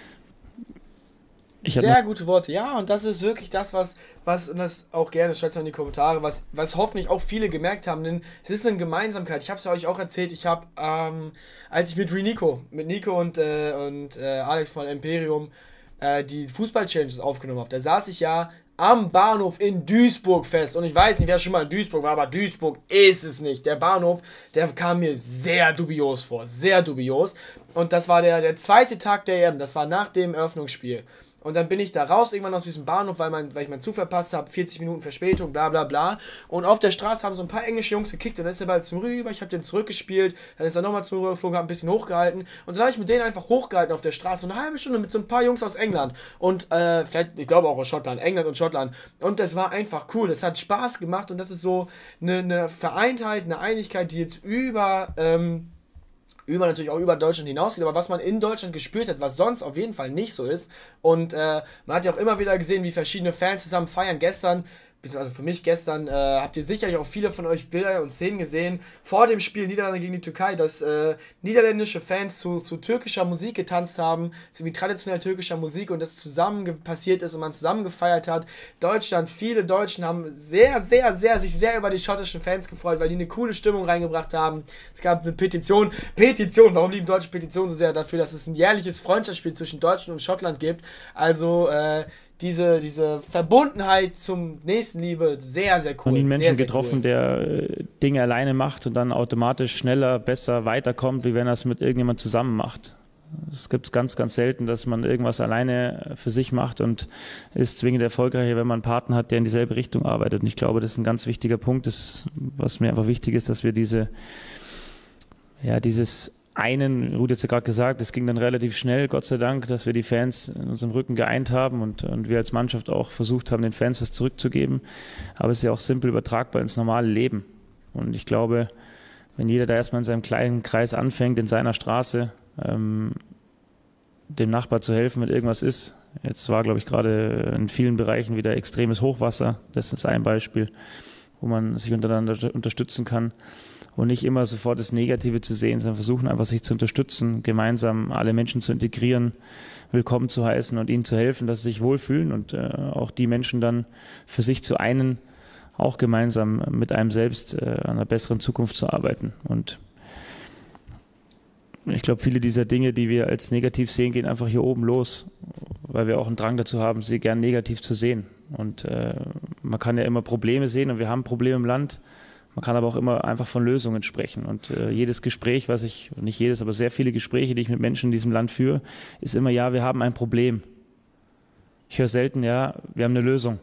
Ich Sehr gute Worte, ja, und das ist wirklich das, was, was und das auch gerne, schreibt es mal in die Kommentare, was, was hoffentlich auch viele gemerkt haben, denn es ist eine Gemeinsamkeit. Ich habe es euch auch erzählt, ich habe, ähm, als ich mit Nico, mit Nico und, äh, und äh, Alex von Imperium äh, die Fußball-Challenges aufgenommen habe, da saß ich ja am Bahnhof in Duisburg fest. Und ich weiß nicht, wer schon mal in Duisburg war, aber Duisburg ist es nicht. Der Bahnhof, der kam mir sehr dubios vor. Sehr dubios. Und das war der, der zweite Tag der E M. Das war nach dem Eröffnungsspiel. Und dann bin ich da raus, irgendwann aus diesem Bahnhof, weil, mein, weil ich meinen Zug verpasst habe, vierzig Minuten Verspätung, bla bla bla. Und auf der Straße haben so ein paar englische Jungs gekickt und dann ist der Ball zum Rüber, ich habe den zurückgespielt, dann ist er nochmal zum Rüber geflogen, habe ein bisschen hochgehalten und dann habe ich mit denen einfach hochgehalten auf der Straße und eine halbe Stunde mit so ein paar Jungs aus England und äh, vielleicht, ich glaube auch aus Schottland, England und Schottland. Und das war einfach cool, das hat Spaß gemacht und das ist so eine, eine Vereintheit, eine Einigkeit, die jetzt über... Ähm, über natürlich auch über Deutschland hinausgeht, aber was man in Deutschland gespürt hat, was sonst auf jeden Fall nicht so ist. Und äh, man hat ja auch immer wieder gesehen, wie verschiedene Fans zusammen feiern. Gestern, also für mich gestern, äh, habt ihr sicherlich auch viele von euch Bilder und Szenen gesehen, vor dem Spiel Niederlande gegen die Türkei, dass äh, niederländische Fans zu, zu türkischer Musik getanzt haben, so wie traditionell türkischer Musik und das zusammen passiert ist und man zusammen gefeiert hat. Deutschland, viele Deutschen haben sehr, sehr, sehr, sich sehr über die schottischen Fans gefreut, weil die eine coole Stimmung reingebracht haben. Es gab eine Petition, Petition, warum lieben deutsche Petitionen so sehr? Dafür, dass es ein jährliches Freundschaftsspiel zwischen Deutschland und Schottland gibt. Also, äh, Diese, diese Verbundenheit zum Nächstenliebe, sehr, sehr cool. Und einen Menschen sehr, sehr getroffen, cool. der äh, Dinge alleine macht und dann automatisch schneller, besser weiterkommt, wie wenn er es mit irgendjemand zusammen macht. Es gibt es ganz, ganz selten, dass man irgendwas alleine für sich macht und ist zwingend erfolgreicher, wenn man einen Partner hat, der in dieselbe Richtung arbeitet. Und ich glaube, das ist ein ganz wichtiger Punkt, das, was mir einfach wichtig ist, dass wir diese, ja, dieses einen, Rudi hat es ja gerade gesagt, es ging dann relativ schnell, Gott sei Dank, dass wir die Fans in unserem Rücken geeint haben und, und wir als Mannschaft auch versucht haben, den Fans das zurückzugeben. Aber es ist ja auch simpel übertragbar ins normale Leben. Und ich glaube, wenn jeder da erstmal in seinem kleinen Kreis anfängt, in seiner Straße, ähm, dem Nachbar zu helfen, wenn irgendwas ist. Jetzt war, glaube ich, gerade in vielen Bereichen wieder extremes Hochwasser. Das ist ein Beispiel, wo man sich untereinander unterstützen kann und nicht immer sofort das Negative zu sehen, sondern versuchen einfach sich zu unterstützen, gemeinsam alle Menschen zu integrieren, willkommen zu heißen und ihnen zu helfen, dass sie sich wohlfühlen und äh, auch die Menschen dann für sich zu einen, auch gemeinsam mit einem selbst äh, an einer besseren Zukunft zu arbeiten. Und ich glaube, viele dieser Dinge, die wir als negativ sehen, gehen einfach hier oben los, weil wir auch einen Drang dazu haben, sie gern negativ zu sehen. Und äh, man kann ja immer Probleme sehen und wir haben Probleme im Land. Man kann aber auch immer einfach von Lösungen sprechen. Und äh, jedes Gespräch, was ich, nicht jedes, aber sehr viele Gespräche, die ich mit Menschen in diesem Land führe, ist immer, ja, wir haben ein Problem. Ich höre selten, ja, wir haben eine Lösung.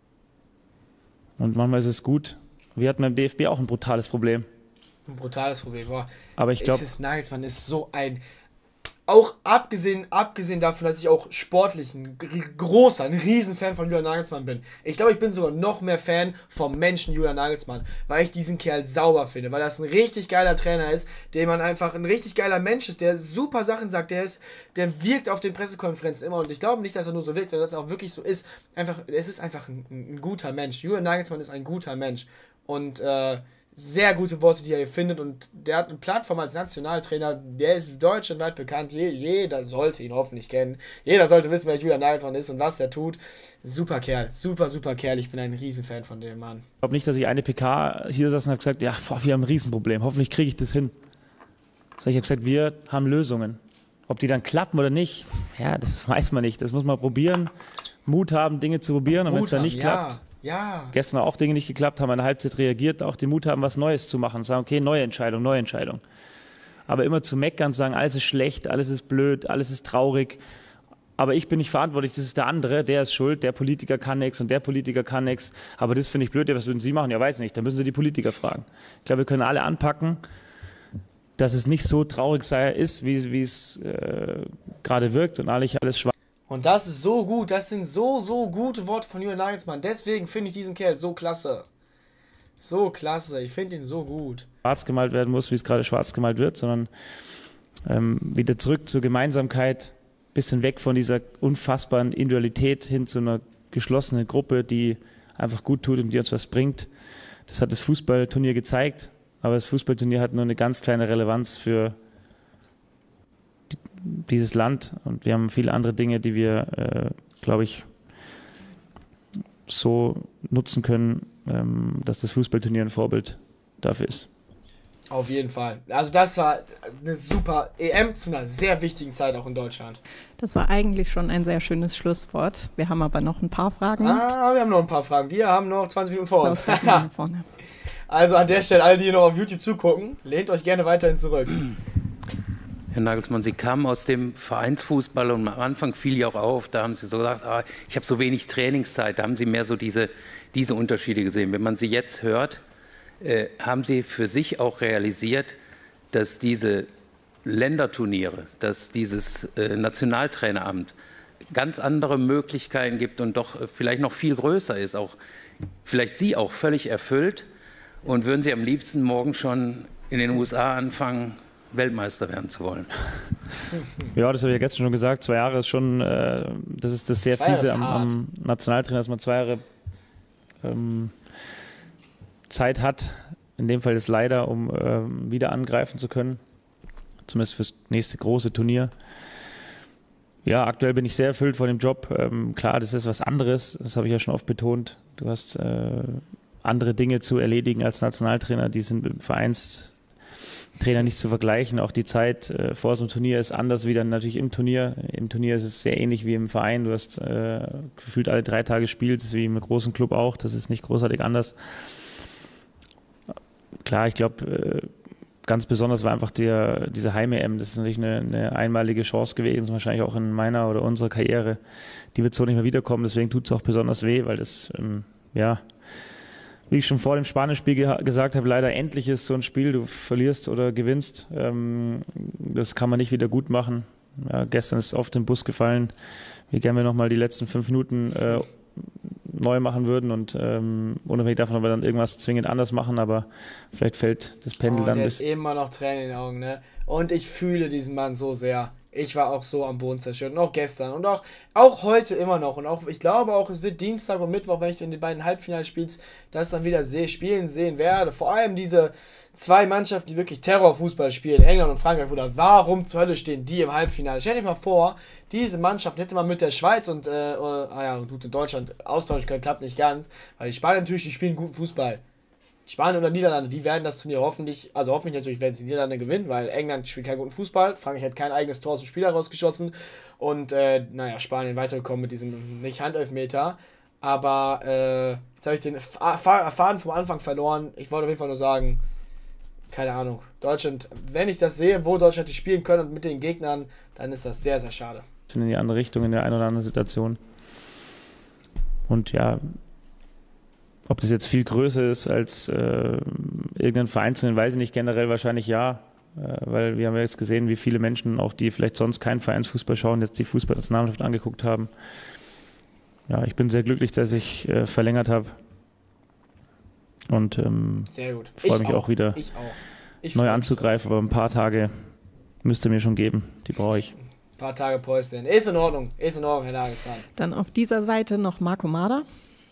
Und manchmal ist es gut. Wir hatten beim D F B auch ein brutales Problem. Ein brutales Problem, boah. Aber ich glaube, Nagelsmann ist so ein, auch abgesehen, abgesehen davon, dass ich auch sportlich ein großer, ein Riesenfan von Julian Nagelsmann bin. Ich glaube, ich bin sogar noch mehr Fan vom Menschen Julian Nagelsmann, weil ich diesen Kerl sauber finde, weil das ein richtig geiler Trainer ist, der man einfach ein richtig geiler Mensch ist, der super Sachen sagt, der ist, der wirkt auf den Pressekonferenzen immer und ich glaube nicht, dass er nur so wirkt, sondern dass er auch wirklich so ist. Einfach, es ist einfach ein, ein guter Mensch. Julian Nagelsmann ist ein guter Mensch und äh, sehr gute Worte, die er hier findet und der hat eine Plattform als Nationaltrainer, der ist deutschlandweit bekannt, jeder sollte ihn hoffentlich kennen, jeder sollte wissen, wer Julian Nagelsmann ist und was er tut. Super Kerl, super, super Kerl, ich bin ein Riesenfan von dem Mann. Ich glaube nicht, dass ich eine P K hier saß und habe gesagt, ja, boah, wir haben ein Riesenproblem, hoffentlich kriege ich das hin. Ich habe gesagt, wir haben Lösungen. Ob die dann klappen oder nicht, ja, das weiß man nicht, das muss man probieren, Mut haben, Dinge zu probieren und wenn es dann nicht ja. klappt, Ja. gestern auch Dinge nicht geklappt, haben in der Halbzeit reagiert, auch den Mut haben, was Neues zu machen, sagen, okay, neue Entscheidung, neue Entscheidung. Aber immer zu meckern, sagen, alles ist schlecht, alles ist blöd, alles ist traurig, aber ich bin nicht verantwortlich, das ist der andere, der ist schuld, der Politiker kann nichts und der Politiker kann nichts, aber das finde ich blöd, ja, was würden Sie machen? Ja, weiß nicht, dann müssen Sie die Politiker fragen. Ich glaube, wir können alle anpacken, dass es nicht so traurig sei, ist, wie, wie es äh, gerade wirkt und eigentlich alles schwarz. Und das ist so gut, das sind so, so gute Worte von Julian Nagelsmann. Deswegen finde ich diesen Kerl so klasse. So klasse, ich finde ihn so gut. Schwarz gemalt werden muss, wie es gerade schwarz gemalt wird, sondern ähm, wieder zurück zur Gemeinsamkeit, bisschen weg von dieser unfassbaren Individualität hin zu einer geschlossenen Gruppe, die einfach gut tut und die uns was bringt. Das hat das Fußballturnier gezeigt, aber das Fußballturnier hat nur eine ganz kleine Relevanz für dieses Land und wir haben viele andere Dinge, die wir, äh, glaube ich, so nutzen können, ähm, dass das Fußballturnier ein Vorbild dafür ist. Auf jeden Fall. Also das war eine super E M zu einer sehr wichtigen Zeit auch in Deutschland. Das war eigentlich schon ein sehr schönes Schlusswort. Wir haben aber noch ein paar Fragen. Ah, wir haben noch ein paar Fragen. Wir haben noch zwanzig Minuten vor uns. Also an der Stelle, alle, die hier noch auf YouTube zugucken, lehnt euch gerne weiterhin zurück. Herr Nagelsmann, Sie kamen aus dem Vereinsfußball und am Anfang fiel ja auch auf, da haben Sie so gesagt, ah, ich habe so wenig Trainingszeit, da haben Sie mehr so diese, diese Unterschiede gesehen. Wenn man Sie jetzt hört, äh, haben Sie für sich auch realisiert, dass diese Länderturniere, dass dieses äh, Nationaltraineramt ganz andere Möglichkeiten gibt und doch äh, vielleicht noch viel größer ist, auch vielleicht Sie auch völlig erfüllt und würden Sie am liebsten morgen schon in den U S A anfangen, Weltmeister werden zu wollen? Ja, das habe ich ja gestern schon gesagt. Zwei Jahre ist schon, äh, das ist das sehr zwei fiese am, am Nationaltrainer, dass man zwei Jahre ähm, Zeit hat. In dem Fall ist leider, um ähm, wieder angreifen zu können. Zumindest fürs nächste große Turnier. Ja, aktuell bin ich sehr erfüllt von dem Job. Ähm, klar, das ist was anderes. Das habe ich ja schon oft betont. Du hast äh, andere Dinge zu erledigen als Nationaltrainer. Die sind im Vereins Trainer nicht zu vergleichen. Auch die Zeit äh, vor so einem Turnier ist anders wie dann natürlich im Turnier. Im Turnier ist es sehr ähnlich wie im Verein. Du hast äh, gefühlt alle drei Tage gespielt, das ist wie im großen Club auch. Das ist nicht großartig anders. Klar, ich glaube, äh, ganz besonders war einfach der, diese Heim-E M. Das ist natürlich eine, eine einmalige Chance gewesen, wahrscheinlich auch in meiner oder unserer Karriere. Die wird so nicht mehr wiederkommen, deswegen tut es auch besonders weh, weil das, ähm, ja, wie ich schon vor dem Spanisch-Spiel ge gesagt habe, leider endlich ist so ein Spiel, du verlierst oder gewinnst. Ähm, das kann man nicht wieder gut machen. Ja, gestern ist oft im Bus gefallen, wie gerne wir nochmal die letzten fünf Minuten äh, neu machen würden und ähm, unabhängig davon, ob wir dann irgendwas zwingend anders machen, aber vielleicht fällt das Pendel oh, dann der bis... hat immer noch Tränen in den Augen, ne? Und ich fühle diesen Mann so sehr. Ich war auch so am Boden zerstört. Und auch gestern. Und auch, auch heute immer noch. Und auch, ich glaube auch, es wird Dienstag und Mittwoch, wenn ich in den beiden Halbfinalspiels das dann wieder sehe, spielen sehen werde. Vor allem diese zwei Mannschaften, die wirklich Terrorfußball spielen, England und Frankreich, Bruder. Warum zur Hölle stehen die im Halbfinale? Stell dir mal vor, diese Mannschaft hätte man mit der Schweiz und, äh, ah ja, gut, in Deutschland austauschen können, klappt nicht ganz. Weil die Spanier natürlich, die spielen guten Fußball. Spanien oder Niederlande, die werden das Turnier hoffentlich, also hoffentlich natürlich werden sie die Niederlande gewinnen, weil England spielt keinen guten Fußball, Frankreich hat kein eigenes Tor aus dem Spiel herausgeschossen und, äh, naja, Spanien weitergekommen mit diesem, nicht Handelfmeter, aber, äh, jetzt habe ich den Faden vom Anfang verloren. Ich wollte auf jeden Fall nur sagen, keine Ahnung, Deutschland, wenn ich das sehe, wo Deutschland die spielen können und mit den Gegnern, dann ist das sehr, sehr schade. In die andere Richtung in der einen oder anderen Situation. Und ja, ob das jetzt viel größer ist als äh, irgendein Verein, weiß ich nicht, generell wahrscheinlich ja, äh, weil wir haben ja jetzt gesehen, wie viele Menschen, auch die vielleicht sonst keinen Vereinsfußball schauen, jetzt die Fußballnationalmannschaft angeguckt haben. Ja, ich bin sehr glücklich, dass ich äh, verlängert habe und ähm, freue mich auch, auch wieder ich auch. Ich neu anzugreifen, aber ein paar Tage müsst ihr mir schon geben, die brauche ich. Ein paar Tage Päuschen. Ist in Ordnung, ist in Ordnung, Herr Nagelsmann. Dann auf dieser Seite noch Marco Mader.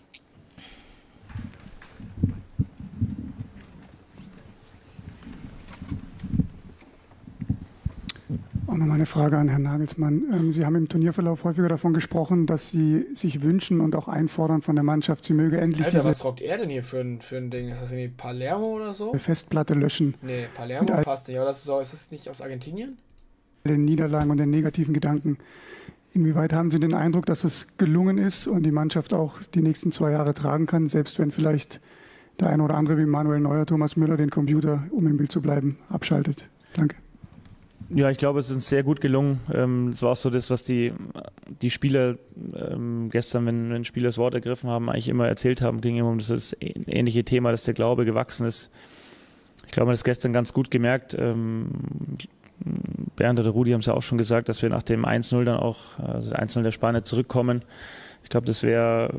Auch nochmal eine Frage an Herrn Nagelsmann. Sie haben im Turnierverlauf häufiger davon gesprochen, dass Sie sich wünschen und auch einfordern von der Mannschaft, sie möge endlich Alter, diese was rockt er denn hier für ein, für ein Ding? Ist das irgendwie Palermo oder so? Festplatte löschen. Nee, Palermo passt nicht. Aber das ist, so, ist das nicht aus Argentinien? Den Niederlagen und den negativen Gedanken. Inwieweit haben Sie den Eindruck, dass es gelungen ist und die Mannschaft auch die nächsten zwei Jahre tragen kann, selbst wenn vielleicht der eine oder andere wie Manuel Neuer, Thomas Müller den Computer, um im Bild zu bleiben, abschaltet? Danke. Ja, ich glaube, es ist uns sehr gut gelungen. Das war auch so das, was die, die Spieler ähm, gestern, wenn, wenn Spieler das Wort ergriffen haben, eigentlich immer erzählt haben, ging immer um das ähnliche Thema, dass der Glaube gewachsen ist. Ich glaube, man hat das gestern ganz gut gemerkt. Ähm, Bernd oder Rudi haben es ja auch schon gesagt, dass wir nach dem eins null dann auch, also eins null der Spanier zurückkommen. Ich glaube, das wäre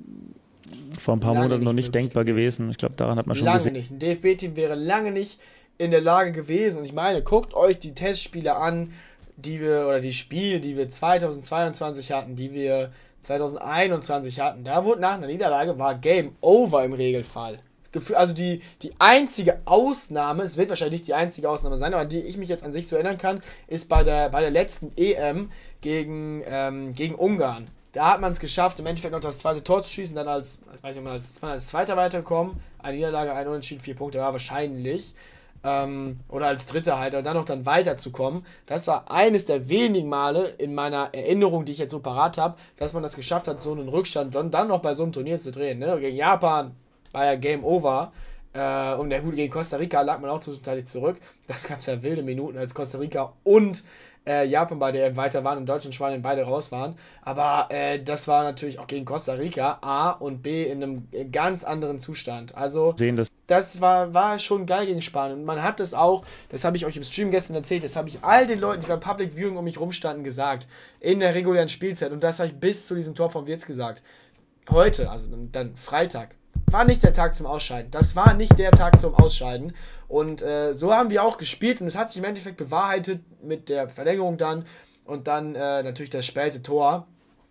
vor ein paar lange Monaten noch nicht denkbar gewesen. gewesen. Ich glaube, daran hat man schon lange gesehen. nicht. Ein D F B-Team wäre lange nicht in der Lage gewesen. Und ich meine, guckt euch die Testspiele an, die wir, oder die Spiele, die wir zweitausendzweiundzwanzig hatten, die wir zweitausendeinundzwanzig hatten. Da wurde nach einer Niederlage, war Game Over im Regelfall. Also die, die einzige Ausnahme, es wird wahrscheinlich nicht die einzige Ausnahme sein, aber an die ich mich jetzt an sich so erinnern kann, ist bei der, bei der letzten E M gegen, ähm, gegen Ungarn. Da hat man es geschafft, im Endeffekt noch das zweite Tor zu schießen, dann als, als, weiß ich mal, als, als Zweiter weitergekommen. Eine Niederlage, ein Unentschieden, vier Punkte, war wahrscheinlich. Ähm, oder als Dritter halt, und dann noch dann weiterzukommen. Das war eines der wenigen Male in meiner Erinnerung, die ich jetzt so parat habe, dass man das geschafft hat, so einen Rückstand dann, dann noch bei so einem Turnier zu drehen. Ne? Gegen Japan war ja Game Over. Äh, und ja gut, gegen Costa Rica lag man auch zwischenzeitlich zurück. Das gab es ja wilde Minuten, als Costa Rica und äh, Japan bei der E M weiter waren und Deutschland und Spanien beide raus waren. Aber äh, das war natürlich auch gegen Costa Rica A und B in einem ganz anderen Zustand. Also sehen das. Das war, war schon geil gegen Spanien. Und man hat das auch, das habe ich euch im Stream gestern erzählt, das habe ich all den Leuten, die beim Public Viewing um mich rumstanden, gesagt. In der regulären Spielzeit. Und das habe ich bis zu diesem Tor von Wirtz gesagt. Heute, also dann Freitag, war nicht der Tag zum Ausscheiden. Das war nicht der Tag zum Ausscheiden. Und äh, so haben wir auch gespielt. Und es hat sich im Endeffekt bewahrheitet mit der Verlängerung dann. Und dann äh, natürlich das späte Tor.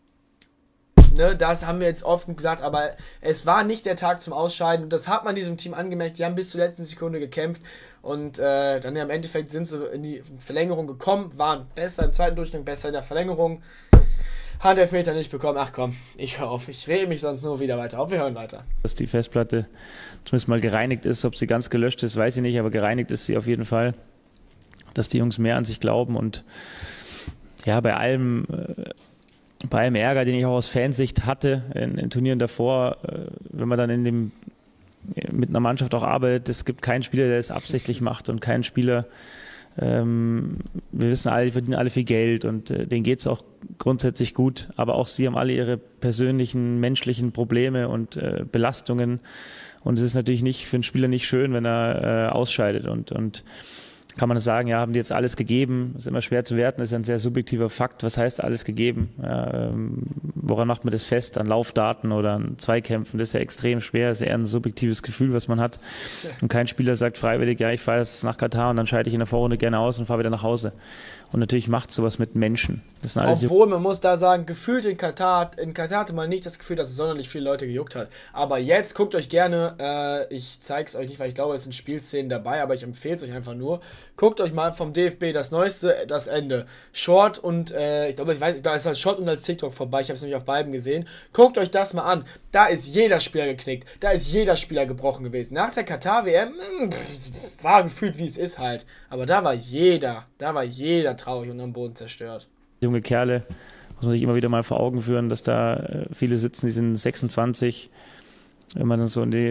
Ne, das haben wir jetzt oft gesagt, aber es war nicht der Tag zum Ausscheiden und das hat man diesem Team angemerkt, die haben bis zur letzten Sekunde gekämpft und äh, dann ja im Endeffekt sind sie in die Verlängerung gekommen, waren besser im zweiten Durchgang, besser in der Verlängerung, Handelfmeter nicht bekommen, ach komm, ich höre auf, ich rede mich sonst nur wieder weiter auf, wir hören weiter. Dass die Festplatte zumindest mal gereinigt ist, ob sie ganz gelöscht ist, weiß ich nicht, aber gereinigt ist sie auf jeden Fall, dass die Jungs mehr an sich glauben und ja, bei allem... Äh, Bei allem Ärger, den ich auch aus Fansicht hatte in, in Turnieren davor, wenn man dann in dem, mit einer Mannschaft auch arbeitet, es gibt keinen Spieler, der es absichtlich macht und keinen Spieler, ähm, wir wissen alle, die verdienen alle viel Geld und äh, denen geht es auch grundsätzlich gut, aber auch sie haben alle ihre persönlichen, menschlichen Probleme und äh, Belastungen und es ist natürlich nicht für einen Spieler nicht schön, wenn er äh, ausscheidet und, und kann man sagen, ja, haben die jetzt alles gegeben? Das ist immer schwer zu werten, das ist ein sehr subjektiver Fakt. Was heißt alles gegeben? Ja, ähm, woran macht man das fest? An Laufdaten oder an Zweikämpfen? Das ist ja extrem schwer, das ist eher ein subjektives Gefühl, was man hat. Und kein Spieler sagt freiwillig, ja, ich fahre jetzt nach Katar und dann scheide ich in der Vorrunde gerne aus und fahre wieder nach Hause. Und natürlich macht sowas mit Menschen. Das sind alles Obwohl, man muss da sagen, gefühlt in Katar, in Katar hatte man nicht das Gefühl, dass es sonderlich viele Leute gejuckt hat. Aber jetzt guckt euch gerne, äh, ich zeige es euch nicht, weil ich glaube, es sind Spielszenen dabei, aber ich empfehle es euch einfach nur. Guckt euch mal vom D F B das Neueste, das Ende. Short und, äh, ich glaube, ich weiß, da ist als Short und als TikTok vorbei, ich habe es nämlich auf beiden gesehen. Guckt euch das mal an. Da ist jeder Spieler geknickt, da ist jeder Spieler gebrochen gewesen. Nach der Katar-W M pff, war gefühlt, wie es ist halt. Aber da war jeder, da war jeder traurig und am Boden zerstört. Junge Kerle, muss man sich immer wieder mal vor Augen führen, dass da viele sitzen, die sind sechsundzwanzig, wenn man dann so in die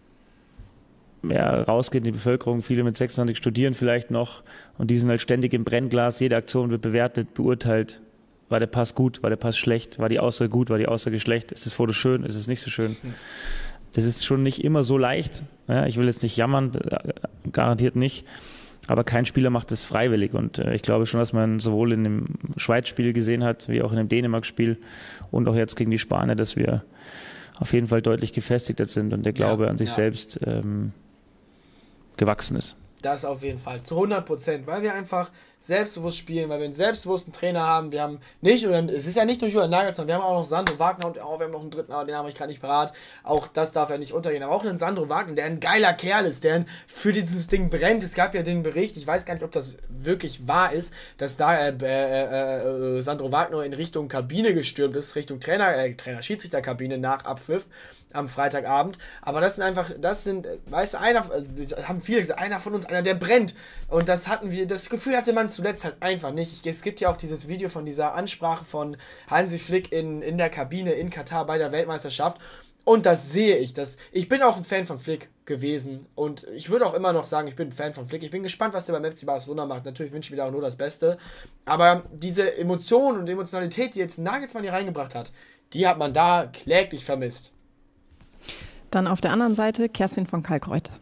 ja, rausgeht in die Bevölkerung, viele mit sechsundzwanzig studieren vielleicht noch und die sind halt ständig im Brennglas, jede Aktion wird bewertet, beurteilt, war der Pass gut, war der Pass schlecht, war die Aussage gut, war die Aussage schlecht, ist das Foto schön, ist es nicht so schön. Das ist schon nicht immer so leicht, ja, ich will jetzt nicht jammern, garantiert nicht, aber kein Spieler macht das freiwillig und äh, ich glaube schon, dass man sowohl in dem Schweiz-Spiel gesehen hat, wie auch in dem Dänemark-Spiel und auch jetzt gegen die Spanier, dass wir auf jeden Fall deutlich gefestigter sind und der Glaube ja, an sich ja. selbst ähm, gewachsen ist. Das auf jeden Fall, zu hundert Prozent, weil wir einfach selbstbewusst spielen, weil wir einen selbstbewussten Trainer haben. Wir haben nicht, und es ist ja nicht nur Julian Nagelsmann, wir haben auch noch Sandro Wagner und oh, wir haben noch einen dritten, den habe ich gerade nicht parat. Auch das darf ja nicht untergehen. Aber auch einen Sandro Wagner, der ein geiler Kerl ist, der für dieses Ding brennt. Es gab ja den Bericht, ich weiß gar nicht, ob das wirklich wahr ist, dass da äh, äh, äh, Sandro Wagner in Richtung Kabine gestürmt ist, Richtung Trainer, äh, Trainer-Schiedsrichterkabine nach Abpfiff am Freitagabend. Aber das sind einfach, das sind, weißt du, einer, haben viele gesagt, einer von uns, einer, der brennt. Und das hatten wir, das Gefühl hatte man zuletzt halt einfach nicht. Es gibt ja auch dieses Video von dieser Ansprache von Hansi Flick in, in der Kabine in Katar bei der Weltmeisterschaft. Und das sehe ich. Das, ich bin auch ein Fan von Flick gewesen. Und ich würde auch immer noch sagen, ich bin ein Fan von Flick. Ich bin gespannt, was der beim F C Barcelona macht. Natürlich wünsche ich mir da auch nur das Beste. Aber diese Emotionen und Emotionalität, die jetzt Nagelsmann hier reingebracht hat, die hat man da kläglich vermisst. Dann auf der anderen Seite Kerstin von Kalkreuth.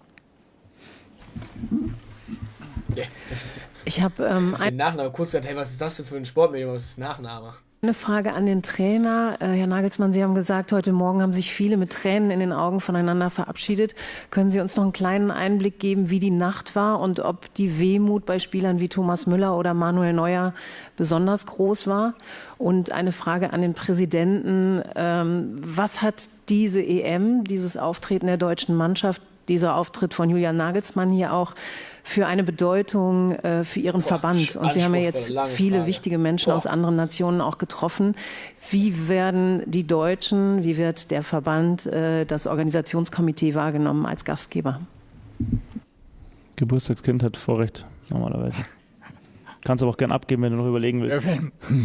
Yeah, das ist, ich habe ähm, ein Nachname. Kurz gesagt, hey, was ist das denn für ein Sportmedium? Was ist Nachname? Eine Frage an den Trainer. Äh, Herr Nagelsmann, Sie haben gesagt, heute Morgen haben sich viele mit Tränen in den Augen voneinander verabschiedet. Können Sie uns noch einen kleinen Einblick geben, wie die Nacht war und ob die Wehmut bei Spielern wie Thomas Müller oder Manuel Neuer besonders groß war? Und eine Frage an den Präsidenten. Ähm, was hat diese E M, dieses Auftreten der deutschen Mannschaft, dieser Auftritt von Julian Nagelsmann hier auch für eine Bedeutung äh, für Ihren Boah, Verband? Und Sie haben ja jetzt viele Frage. wichtige Menschen Boah. aus anderen Nationen auch getroffen. Wie werden die Deutschen, wie wird der Verband, äh, das Organisationskomitee wahrgenommen als Gastgeber? Geburtstagskind hat Vorrecht, normalerweise. Kannst aber auch gern abgeben, wenn du noch überlegen willst. Okay.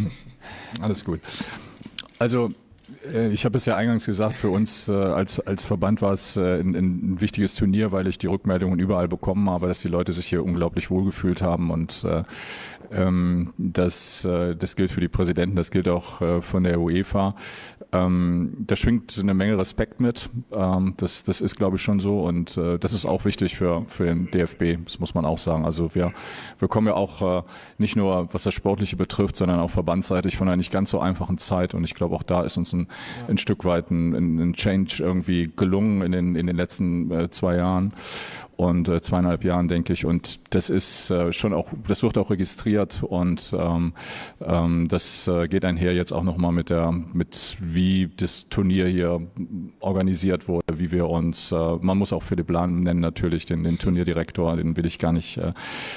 Alles gut. Also ich habe es ja eingangs gesagt, für uns äh, als, als Verband war es äh, ein, ein wichtiges Turnier, weil ich die Rückmeldungen überall bekommen habe, dass die Leute sich hier unglaublich wohlgefühlt haben und äh, ähm, das, äh, das gilt für die Präsidenten, das gilt auch äh, von der UEFA. Ähm, da schwingt eine Menge Respekt mit, ähm, das, das ist glaube ich schon so und äh, das ist auch wichtig für, für den D F B, das muss man auch sagen. Also wir, wir kommen ja auch äh, nicht nur, was das Sportliche betrifft, sondern auch verbandsseitig von einer nicht ganz so einfachen Zeit und ich glaube auch da ist uns ein, ja. ein Stück weit ein, ein Change irgendwie gelungen in den, in den letzten äh, zwei Jahren und äh, zweieinhalb Jahren, denke ich. Und das ist äh, schon auch, das wird auch registriert und ähm, ähm, das äh, geht einher jetzt auch nochmal mit der, mit wie das Turnier hier organisiert wurde, wie wir uns, äh, man muss auch Philipp Lahm nennen natürlich, den, den Turnierdirektor, den will ich gar nicht äh,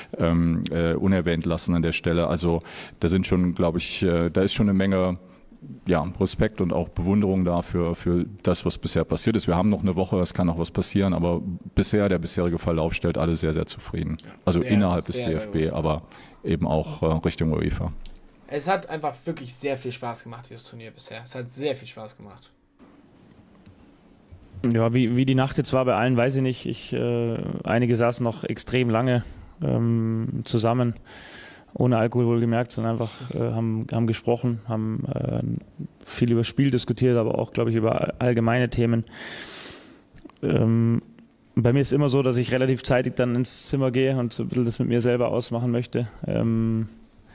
äh, unerwähnt lassen an der Stelle. Also da sind schon, glaube ich, äh, da ist schon eine Menge ja, Respekt und auch Bewunderung dafür für das, was bisher passiert ist. Wir haben noch eine Woche, es kann noch was passieren, aber bisher, der bisherige Verlauf stellt alle sehr, sehr zufrieden. Also sehr, innerhalb des D F B, aber eben auch äh, Richtung UEFA. Es hat einfach wirklich sehr viel Spaß gemacht, dieses Turnier bisher. Es hat sehr viel Spaß gemacht. Ja, wie, wie die Nacht jetzt war bei allen, weiß ich nicht. Ich, äh, einige saßen noch extrem lange ähm, zusammen. Ohne Alkohol wohlgemerkt, sondern einfach äh, haben, haben gesprochen, haben äh, viel über das Spiel diskutiert, aber auch, glaube ich, über allgemeine Themen. Ähm, bei mir ist immer so, dass ich relativ zeitig dann ins Zimmer gehe und so ein bisschen das mit mir selber ausmachen möchte. Ähm,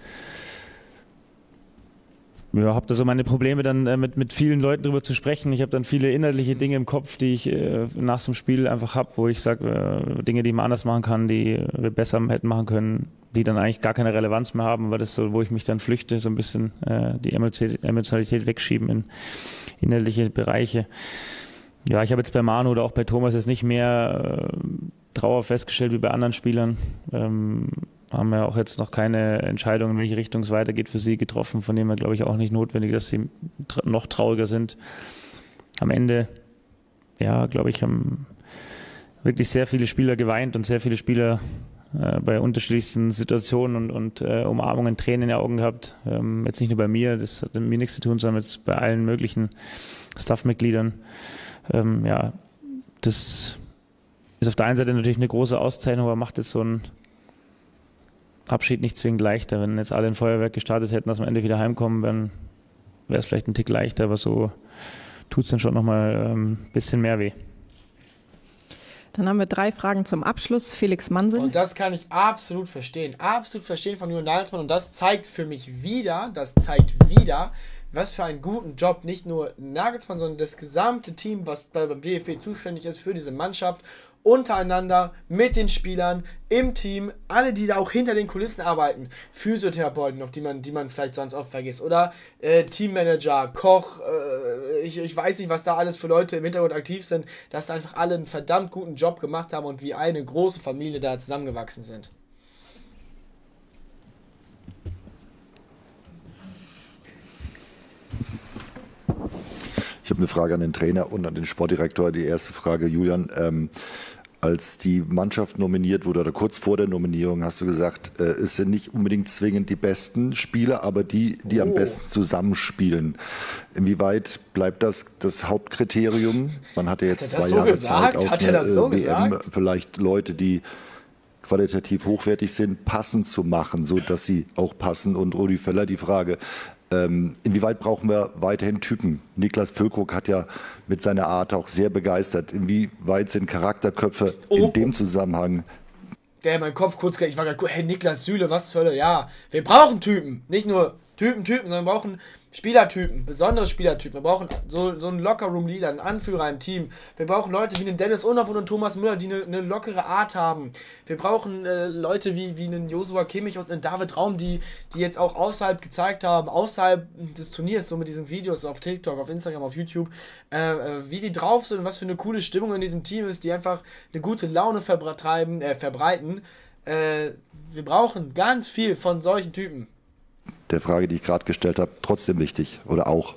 Ja, habe da so meine Probleme dann äh, mit, mit vielen Leuten drüber zu sprechen. Ich habe dann viele inhaltliche Dinge im Kopf, die ich äh, nach dem Spiel einfach habe, wo ich sage, äh, Dinge, die man anders machen kann, die wir besser hätten machen können, die dann eigentlich gar keine Relevanz mehr haben, weil das so, wo ich mich dann flüchte, so ein bisschen äh, die Emotionalität wegschieben in inhaltliche Bereiche. Ja, ich habe jetzt bei Manu oder auch bei Thomas jetzt nicht mehr äh, Trauer festgestellt wie bei anderen Spielern. Ähm, haben ja auch jetzt noch keine Entscheidung, in welche Richtung es weitergeht, für sie getroffen. Von dem her glaube ich auch nicht notwendig, dass sie tra- noch trauriger sind. Am Ende, ja, glaube ich, haben wirklich sehr viele Spieler geweint und sehr viele Spieler äh, bei unterschiedlichsten Situationen und, und äh, Umarmungen, Tränen in den Augen gehabt. Ähm, jetzt nicht nur bei mir, das hat mit mir nichts zu tun, sondern jetzt bei allen möglichen Staffmitgliedern. Ähm, ja, das ist auf der einen Seite natürlich eine große Auszeichnung, aber macht jetzt so ein Abschied nicht zwingend leichter. Wenn jetzt alle ein Feuerwerk gestartet hätten, dass wir am Ende wieder heimkommen, dann wäre es vielleicht ein Tick leichter, aber so tut es dann schon nochmal ein ähm, bisschen mehr weh. Dann haben wir drei Fragen zum Abschluss. Felix Mansel. Und das kann ich absolut verstehen. Absolut verstehen von Julian Nagelsmann. Und das zeigt für mich wieder, das zeigt wieder, was für einen guten Job nicht nur Nagelsmann, sondern das gesamte Team, was beim D F B zuständig ist für diese Mannschaft, untereinander, mit den Spielern, im Team, alle, die da auch hinter den Kulissen arbeiten, Physiotherapeuten, auf die man, die man vielleicht sonst oft vergisst, oder äh, Teammanager, Koch, äh, ich, ich weiß nicht, was da alles für Leute im Hintergrund aktiv sind, dass da einfach alle einen verdammt guten Job gemacht haben und wie eine große Familie da zusammengewachsen sind. Ich habe eine Frage an den Trainer und an den Sportdirektor. Die erste Frage, Julian, ähm, als die Mannschaft nominiert wurde oder kurz vor der Nominierung hast du gesagt, äh, es sind nicht unbedingt zwingend die besten Spieler, aber die, die oh. am besten zusammenspielen. Inwieweit bleibt das das Hauptkriterium? Man hatte jetzt zwei so Jahre gesagt? Zeit auf hat eine so W M, gesagt? Vielleicht Leute, die qualitativ hochwertig sind, passend zu machen, so dass sie auch passen. Und Rudi Völler, die Frage, Ähm, inwieweit brauchen wir weiterhin Typen? Niklas Füllkrug hat ja mit seiner Art auch sehr begeistert. Inwieweit sind Charakterköpfe oh. in dem Zusammenhang? Der mein Kopf kurz, ich war gerade, hey Niklas Süle, was zur Hölle? Ja, wir brauchen Typen. Nicht nur Typen, Typen, sondern wir brauchen Spielertypen, besondere Spielertypen. Wir brauchen so, so einen Lockerroom-Leader, einen Anführer im Team. Wir brauchen Leute wie einen Dennis Unhoff und einen Thomas Müller, die eine, eine lockere Art haben. Wir brauchen äh, Leute wie, wie einen Joshua Kimmich und einen David Raum, die, die jetzt auch außerhalb gezeigt haben, außerhalb des Turniers, so mit diesen Videos auf TikTok, auf Instagram, auf YouTube, äh, äh, wie die drauf sind und was für eine coole Stimmung in diesem Team ist, die einfach eine gute Laune verbreiten. Äh, verbreiten. Äh, wir brauchen ganz viel von solchen Typen. Der Frage, die ich gerade gestellt habe, trotzdem wichtig oder auch?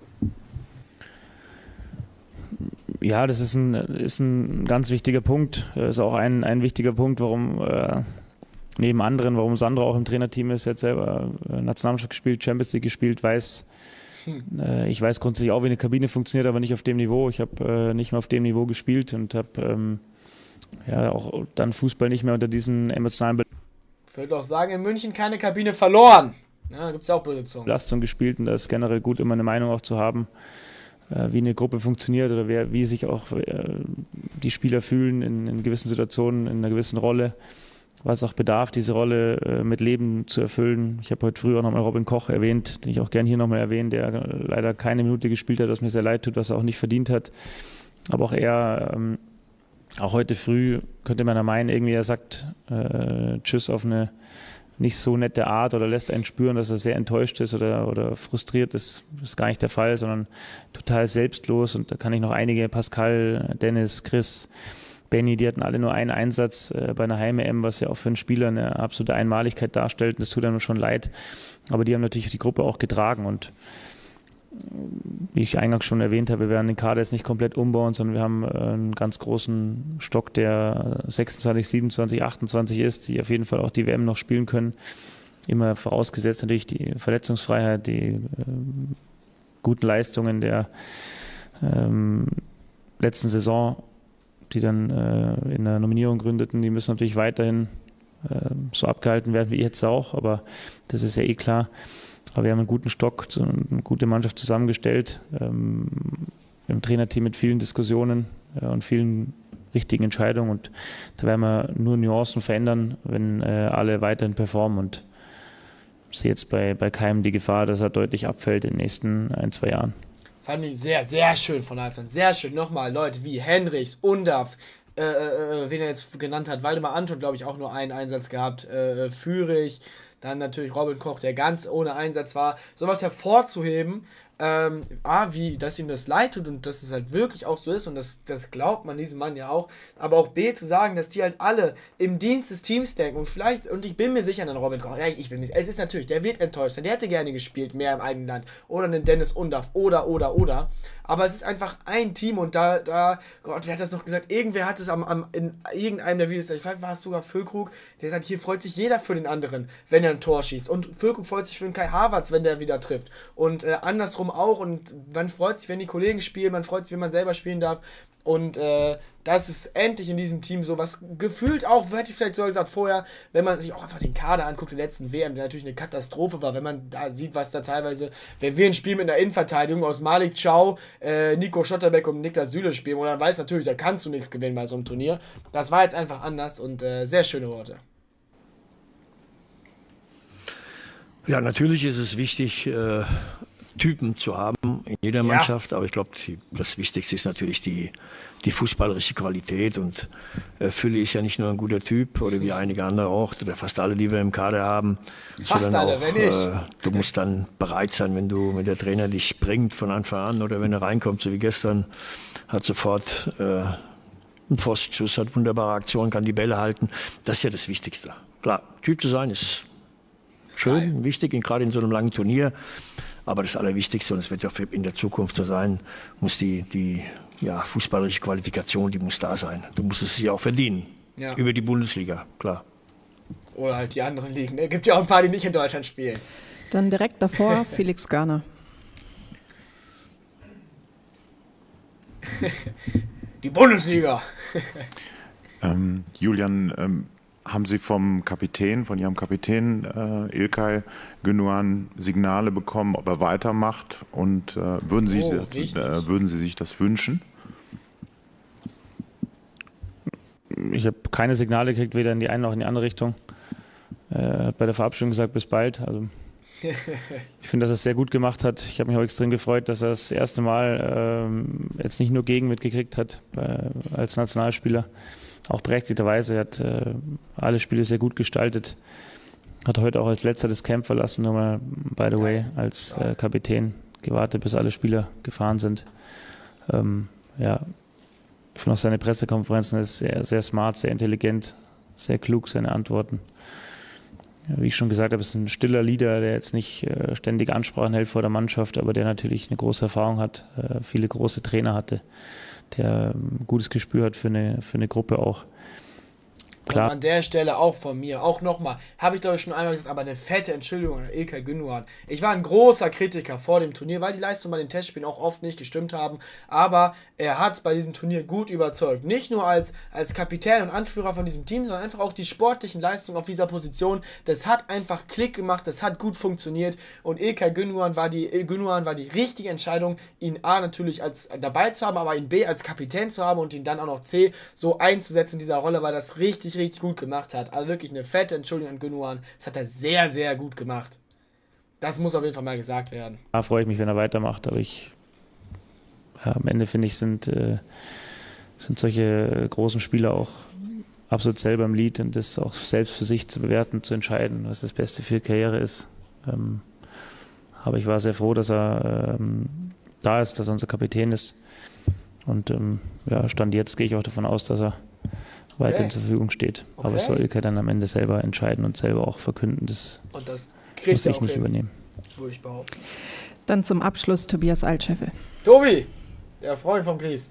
Ja, das ist ein, ist ein ganz wichtiger Punkt. Das ist auch ein, ein wichtiger Punkt, warum äh, neben anderen, warum Sandro auch im Trainerteam ist, jetzt selber äh, Nationalmannschaft gespielt, Champions League gespielt, weiß, hm. äh, ich weiß grundsätzlich auch, wie eine Kabine funktioniert, aber nicht auf dem Niveau. Ich habe äh, nicht mehr auf dem Niveau gespielt und habe ähm, ja auch dann Fußball nicht mehr unter diesen emotionalen Be- Ich würde auch sagen, in München keine Kabine verloren. Ja, da gibt es ja auch böse Zungen. Belastung gespielt und da ist generell gut, immer eine Meinung auch zu haben, äh, wie eine Gruppe funktioniert oder wer, wie sich auch äh, die Spieler fühlen in, in gewissen Situationen, in einer gewissen Rolle, was auch bedarf, diese Rolle äh, mit Leben zu erfüllen. Ich habe heute früh auch nochmal Robin Koch erwähnt, den ich auch gerne hier nochmal erwähne, der leider keine Minute gespielt hat, was mir sehr leid tut, was er auch nicht verdient hat. Aber auch er, ähm, auch heute früh könnte man ja meinen, irgendwie er sagt äh, Tschüss auf eine nicht so nette Art oder lässt einen spüren, dass er sehr enttäuscht ist oder, oder frustriert ist. Das ist gar nicht der Fall, sondern total selbstlos. Und da kann ich noch einige, Pascal, Dennis, Chris, Benny, die hatten alle nur einen Einsatz äh, bei einer Heim-E M, was ja auch für einen Spieler eine absolute Einmaligkeit darstellt. Und das tut einem schon leid. Aber die haben natürlich die Gruppe auch getragen. Und wie ich eingangs schon erwähnt habe, wir werden den Kader jetzt nicht komplett umbauen, sondern wir haben einen ganz großen Stock, der sechsundzwanzig, siebenundzwanzig, achtundzwanzig ist, die auf jeden Fall auch die W M noch spielen können. Immer vorausgesetzt natürlich die Verletzungsfreiheit, die äh, guten Leistungen der ähm, letzten Saison, die dann äh, in der Nominierung gründeten, die müssen natürlich weiterhin äh, so abgehalten werden wie jetzt auch, aber das ist ja eh klar. Aber wir haben einen guten Stock, eine gute Mannschaft zusammengestellt, ähm, im Trainerteam mit vielen Diskussionen äh, und vielen richtigen Entscheidung und da werden wir nur Nuancen verändern, wenn äh, alle weiterhin performen und ich sehe jetzt bei, bei keinem die Gefahr, dass er deutlich abfällt in den nächsten ein, zwei Jahren. Fand ich sehr, sehr schön von Nagelsmann. Sehr schön. Nochmal Leute wie Henrichs, Undav, äh, äh, wen er jetzt genannt hat, Waldemar Anton, glaube ich, auch nur einen Einsatz gehabt, äh, Führig, dann natürlich Robin Koch, der ganz ohne Einsatz war. Sowas hervorzuheben, ähm, A, wie, dass ihm das leid tut und dass es halt wirklich auch so ist und das, das glaubt man diesem Mann ja auch, aber auch B, zu sagen, dass die halt alle im Dienst des Teams denken und vielleicht, und ich bin mir sicher an Robin Koch, ja, ich bin mir es ist natürlich, der wird enttäuscht sein, der hätte gerne gespielt, mehr im eigenen Land, oder einen Dennis Undaff, oder, oder, oder, aber es ist einfach ein Team und da, da, Gott, wer hat das noch gesagt, irgendwer hat es am, am in irgendeinem der Videos, vielleicht war es sogar Füllkrug, der sagt, hier freut sich jeder für den anderen, wenn er ein Tor schießt und Füllkrug freut sich für den Kai Havertz, wenn der wieder trifft und äh, andersrum auch und man freut sich, wenn die Kollegen spielen, man freut sich, wenn man selber spielen darf und äh, das ist endlich in diesem Team so, was gefühlt auch, hätte ich vielleicht so gesagt vorher, wenn man sich auch einfach den Kader anguckt, der letzten W M, der natürlich eine Katastrophe war, wenn man da sieht, was da teilweise, wenn wir ein Spiel mit einer Innenverteidigung aus Malik Chow, äh, Nico Schotterbeck und Niklas Süle spielen, und dann weiß natürlich, da kannst du nichts gewinnen bei so einem Turnier. Das war jetzt einfach anders und äh, sehr schöne Worte. Ja, natürlich ist es wichtig, äh, Typen zu haben in jeder Mannschaft, ja. Aber ich glaube, das Wichtigste ist natürlich die, die fußballerische Qualität und äh, Fülle ist ja nicht nur ein guter Typ oder wie einige andere auch, oder fast alle, die wir im Kader haben, fast sondern alle, auch, wenn ich. Äh, du musst dann bereit sein, wenn du, wenn der Trainer dich bringt von Anfang an oder wenn er reinkommt, so wie gestern, hat sofort äh, einen Pfostenschuss, hat wunderbare Aktionen, kann die Bälle halten, das ist ja das Wichtigste. Klar, Typ zu sein ist schön, geil. Wichtig, gerade in so einem langen Turnier. Aber das Allerwichtigste, und es wird ja in der Zukunft so sein, muss die, die ja, fußballerische Qualifikation, die muss da sein. Du musst es ja auch verdienen. Ja. Über die Bundesliga, klar. Oder halt die anderen Ligen. Es gibt ja auch ein paar, die nicht in Deutschland spielen. Dann direkt davor Felix Garner. Die Bundesliga. ähm, Julian, ähm, haben Sie vom Kapitän, von Ihrem Kapitän äh, İlkay Gündoğan Signale bekommen, ob er weitermacht? Und äh, würden, Sie, oh, äh, würden Sie sich das wünschen? Ich habe keine Signale gekriegt, weder in die eine noch in die andere Richtung. Er hat bei der Verabschiedung gesagt, bis bald. Also, ich finde, dass er es sehr gut gemacht hat. Ich habe mich auch extrem gefreut, dass er das erste Mal ähm, jetzt nicht nur Gegen mitgekriegt hat bei, als Nationalspieler. Auch berechtigterweise, er hat äh, alle Spiele sehr gut gestaltet. Hat heute auch als letzter das Camp verlassen, nochmal, by the way, als äh, Kapitän gewartet, bis alle Spieler gefahren sind. Ähm, ja, ich finde auch seine Pressekonferenzen ist sehr, sehr smart, sehr intelligent, sehr klug, seine Antworten. Ja, wie ich schon gesagt habe, ist ein stiller Leader, der jetzt nicht äh, ständig Ansprachen hält vor der Mannschaft, aber der natürlich eine große Erfahrung hat, äh, viele große Trainer hatte, der ein gutes Gespür hat für eine, für eine Gruppe auch. Klar. Und an der Stelle auch von mir, auch nochmal, habe ich glaube ich schon einmal gesagt, aber eine fette Entschuldigung an İlkay Gündoğan. Ich war ein großer Kritiker vor dem Turnier, weil die Leistungen bei den Testspielen auch oft nicht gestimmt haben, aber er hat bei diesem Turnier gut überzeugt. Nicht nur als, als Kapitän und Anführer von diesem Team, sondern einfach auch die sportlichen Leistungen auf dieser Position. Das hat einfach Klick gemacht, das hat gut funktioniert und İlkay Gündoğan war die, Gündoğan war die richtige Entscheidung, ihn A natürlich als dabei zu haben, aber ihn B als Kapitän zu haben und ihn dann auch noch C so einzusetzen in dieser Rolle, weil das richtig richtig gut gemacht hat. Also wirklich eine fette Entschuldigung an Gündoğan. Das hat er sehr, sehr gut gemacht. Das muss auf jeden Fall mal gesagt werden. Da freue ich mich, wenn er weitermacht, aber ich ja, am Ende finde ich, sind, äh, sind solche großen Spieler auch absolut selber im Lied und das auch selbst für sich zu bewerten, zu entscheiden, was das Beste für die Karriere ist. Ähm, aber ich war sehr froh, dass er ähm, da ist, dass er unser Kapitän ist. Und ähm, ja, Stand jetzt gehe ich auch davon aus, dass er weiterhin okay. zur Verfügung steht. Okay. Aber es soll İlkay dann am Ende selber entscheiden und selber auch verkünden. Das, und das muss ich nicht hin. übernehmen. Würde ich behaupten. Dann zum Abschluss Tobias Altscheffel. Tobi, der Freund vom Gries.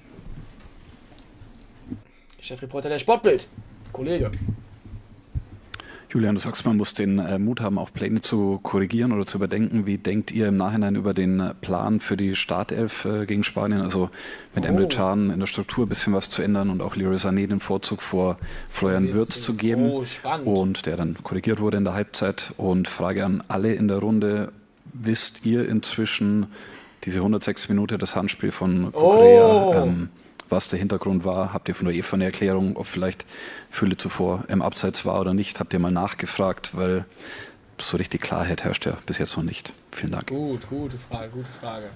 Chefreporter der Sportbild. Kollege. Julian, du sagst, man muss den äh, Mut haben, auch Pläne zu korrigieren oder zu überdenken. Wie denkt ihr im Nachhinein über den äh, Plan für die Startelf äh, gegen Spanien? Also mit oh. Emre Can in der Struktur ein bisschen was zu ändern und auch Leroy Sané den Vorzug vor Florian Wirtz zu geben. Oh, spannend. Und der dann korrigiert wurde in der Halbzeit. Und Frage an alle in der Runde, wisst ihr inzwischen diese hundertsechs Minuten das Handspiel von Cucurella, oh. ähm, was der Hintergrund war? Habt ihr von der UEFA eine Erklärung, ob vielleicht Fülle zuvor im Abseits war oder nicht? Habt ihr mal nachgefragt? Weil so richtig Klarheit herrscht ja bis jetzt noch nicht. Vielen Dank. Gut, gute Frage, gute Frage.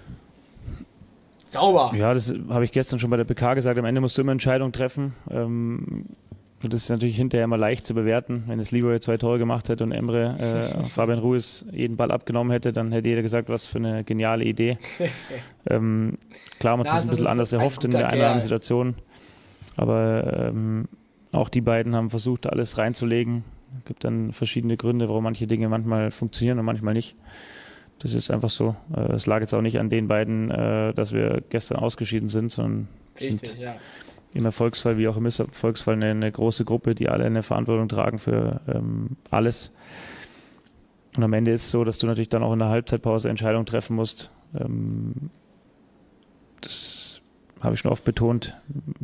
Sauber. Ja, das habe ich gestern schon bei der P K gesagt. Am Ende musst du immer Entscheidungen treffen. Ähm, das ist natürlich hinterher immer leicht zu bewerten. Wenn es Leroy zwei Tore gemacht hätte und Emre äh, Fabian Ruiz jeden Ball abgenommen hätte, dann hätte jeder gesagt, was für eine geniale Idee. ähm, klar, man hat es ein bisschen anders erhofft in der einen oder anderen Situation. Aber ähm, auch die beiden haben versucht, alles reinzulegen. Es gibt dann verschiedene Gründe, warum manche Dinge manchmal funktionieren und manchmal nicht. Das ist einfach so. Es lag jetzt auch nicht an den beiden, dass wir gestern ausgeschieden sind, sondern Richtig, sind ja. im Erfolgsfall wie auch im Misserfolgsfall eine, eine große Gruppe, die alle eine Verantwortung tragen für ähm, alles. Und am Ende ist es so, dass du natürlich dann auch in der Halbzeitpause Entscheidungen treffen musst. Ähm, das habe ich schon oft betont.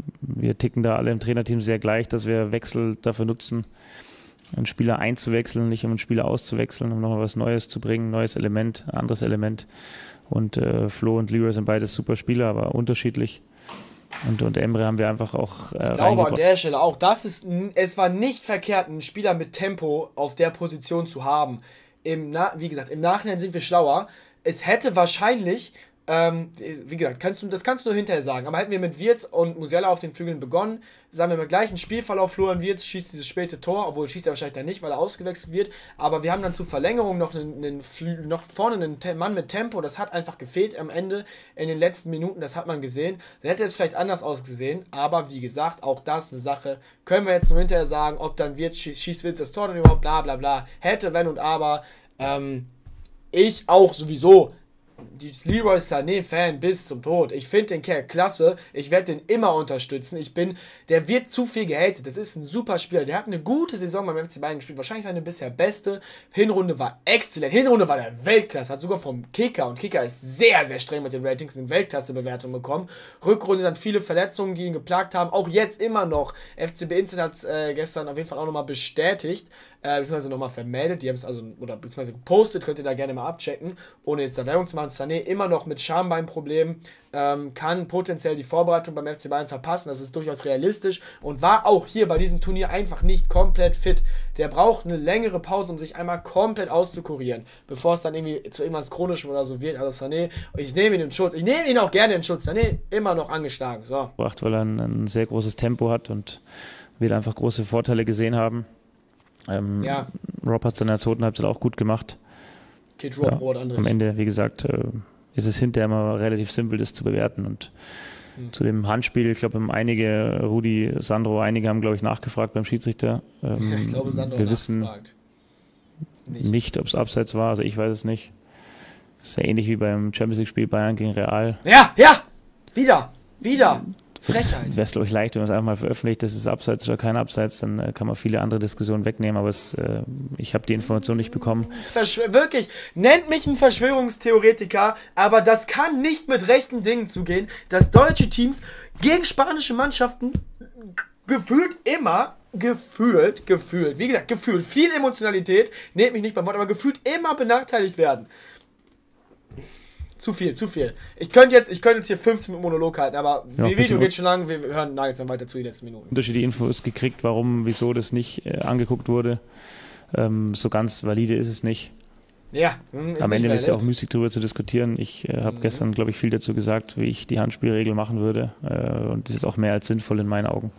Wir ticken da alle im Trainerteam sehr gleich, dass wir Wechsel dafür nutzen, einen Spieler einzuwechseln, nicht um einen Spieler auszuwechseln, um nochmal was Neues zu bringen, neues Element, anderes Element. Und äh, Flo und Leroy sind beides super Spieler, aber unterschiedlich. Und, und Emre haben wir einfach auch äh, Ich glaube an der Stelle auch, das ist, es war nicht verkehrt, einen Spieler mit Tempo auf der Position zu haben. Im Na, wie gesagt, im Nachhinein sind wir schlauer. Es hätte wahrscheinlich, ähm, wie gesagt, kannst du, das kannst du nur hinterher sagen, aber hätten wir mit Wirtz und Musiala auf den Flügeln begonnen, sagen wir mal gleich einen Spielverlauf, Florian Wirtz schießt dieses späte Tor, obwohl schießt er wahrscheinlich dann nicht, weil er ausgewechselt wird, aber wir haben dann zur Verlängerung noch, einen, einen Flü noch vorne einen Te Mann mit Tempo, das hat einfach gefehlt am Ende in den letzten Minuten, das hat man gesehen, dann hätte es vielleicht anders ausgesehen, aber wie gesagt, auch das eine Sache, können wir jetzt nur hinterher sagen, ob dann Wirtz schießt, schießt Wirtz das Tor dann überhaupt, bla bla bla, hätte, wenn und aber, ähm, ich auch sowieso, die Leroy Sané-Fan bis zum Tod. Ich finde den Kerl klasse. Ich werde den immer unterstützen. Ich bin, der wird zu viel gehatet. Das ist ein super Spieler. Der hat eine gute Saison beim F C Bayern gespielt. Wahrscheinlich seine bisher beste. Hinrunde war exzellent. Hinrunde war der Weltklasse. Hat sogar vom Kicker, und Kicker ist sehr, sehr streng mit den Ratings, eine Weltklasse-Bewertung bekommen. Rückrunde dann viele Verletzungen, die ihn geplagt haben. Auch jetzt immer noch. F C B Instant hat es äh, gestern auf jeden Fall auch nochmal bestätigt. Äh, beziehungsweise nochmal vermeldet. Die haben es also, oder beziehungsweise gepostet. Könnt ihr da gerne mal abchecken. Ohne jetzt da Werbung zu machen. Sané immer noch mit Schambeinproblemen, ähm, kann potenziell die Vorbereitung beim F C Bayern verpassen, das ist durchaus realistisch und war auch hier bei diesem Turnier einfach nicht komplett fit. Der braucht eine längere Pause, um sich einmal komplett auszukurieren, bevor es dann irgendwie zu irgendwas Chronischem oder so wird. Also Sané, ich nehme ihn in Schutz, ich nehme ihn auch gerne in Schutz, Sané immer noch angeschlagen. So. Weil er ein, ein sehr großes Tempo hat und wir da einfach große Vorteile gesehen haben. Ähm, ja. Rob hat es in der zweiten Halbzeit auch gut gemacht. Kid Rob, ja, Rot, am Ende, wie gesagt, äh, ist es hinterher immer relativ simpel, das zu bewerten. Und mhm. zu dem Handspiel, ich glaube, einige, Rudi, Sandro, einige haben, glaube ich, nachgefragt beim Schiedsrichter. Ähm, ja, ich glaube, Sandro wir wissen nicht, nicht ob es abseits war, also ich weiß es nicht. Das ist ja ähnlich wie beim Champions League-Spiel Bayern gegen Real. Ja, ja, wieder, wieder. Frechheit. Wäre es, glaube ich, leicht, wenn man es einfach mal veröffentlicht, das ist Abseits oder kein Abseits, dann äh, kann man viele andere Diskussionen wegnehmen, aber es, äh, ich habe die Information nicht bekommen. Verschw- wirklich, nennt mich ein Verschwörungstheoretiker, aber das kann nicht mit rechten Dingen zugehen, dass deutsche Teams gegen spanische Mannschaften gefühlt immer, gefühlt, gefühlt, wie gesagt, gefühlt, viel Emotionalität, nehmt mich nicht beim Wort, aber gefühlt immer benachteiligt werden. Zu viel, zu viel. Ich könnte jetzt, ich könnte jetzt hier fünfzehn Minuten Monolog halten, aber ja, wie Video geht schon lang, wir hören Nagelsmann weiter zu, die letzten Minuten. Unterschiedliche Infos gekriegt, warum, wieso das nicht äh, angeguckt wurde. Ähm, so ganz valide ist es nicht. Ja, ist Am Ende ist es ja auch müßig, darüber zu diskutieren. Ich äh, habe mhm. gestern, glaube ich, viel dazu gesagt, wie ich die Handspielregel machen würde. Äh, und das ist auch mehr als sinnvoll in meinen Augen.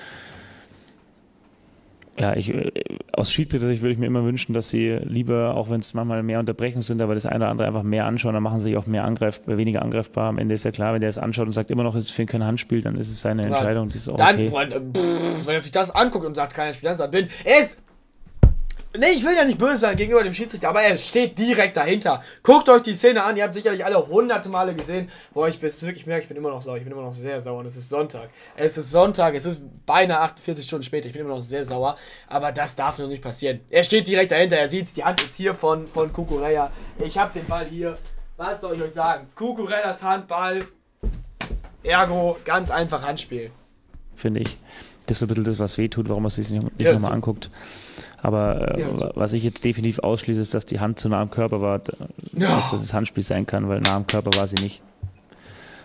Ja, ich, aus Schiedsrichtersicht würde ich mir immer wünschen, dass sie lieber, auch wenn es manchmal mehr Unterbrechungen sind, aber das eine oder andere einfach mehr anschauen, dann machen sie sich auch mehr angreif, weniger angreifbar. Am Ende ist ja klar, wenn der es anschaut und sagt immer noch, es ist für ihn kein Handspiel, dann ist es seine Entscheidung, die ist auch dann, okay. Dann, wenn er sich das anguckt und sagt, kein Handspiel, dann bin er ist... Nee, ich will ja nicht böse sein gegenüber dem Schiedsrichter, aber er steht direkt dahinter. Guckt euch die Szene an, ihr habt sicherlich alle hunderte Male gesehen. Boah, ich bin wirklich merke, ich bin immer noch sauer, ich bin immer noch sehr sauer und es ist Sonntag. Es ist Sonntag, es ist beinahe achtundvierzig Stunden später, ich bin immer noch sehr sauer, aber das darf noch nicht passieren. Er steht direkt dahinter, er sieht's, die Hand ist hier von, von Cucurella. Ich hab den Ball hier, was soll ich euch sagen? Cucurellas Handball, ergo, ganz einfach Handspiel. Finde ich. Das ist so ein bisschen das, was weh tut, warum man es sich nicht, nicht ja, nochmal anguckt. Aber äh, ja, was ich jetzt definitiv ausschließe, ist, dass die Hand zu nah am Körper war, ja. als dass es Handspiel sein kann, weil nah am Körper war sie nicht.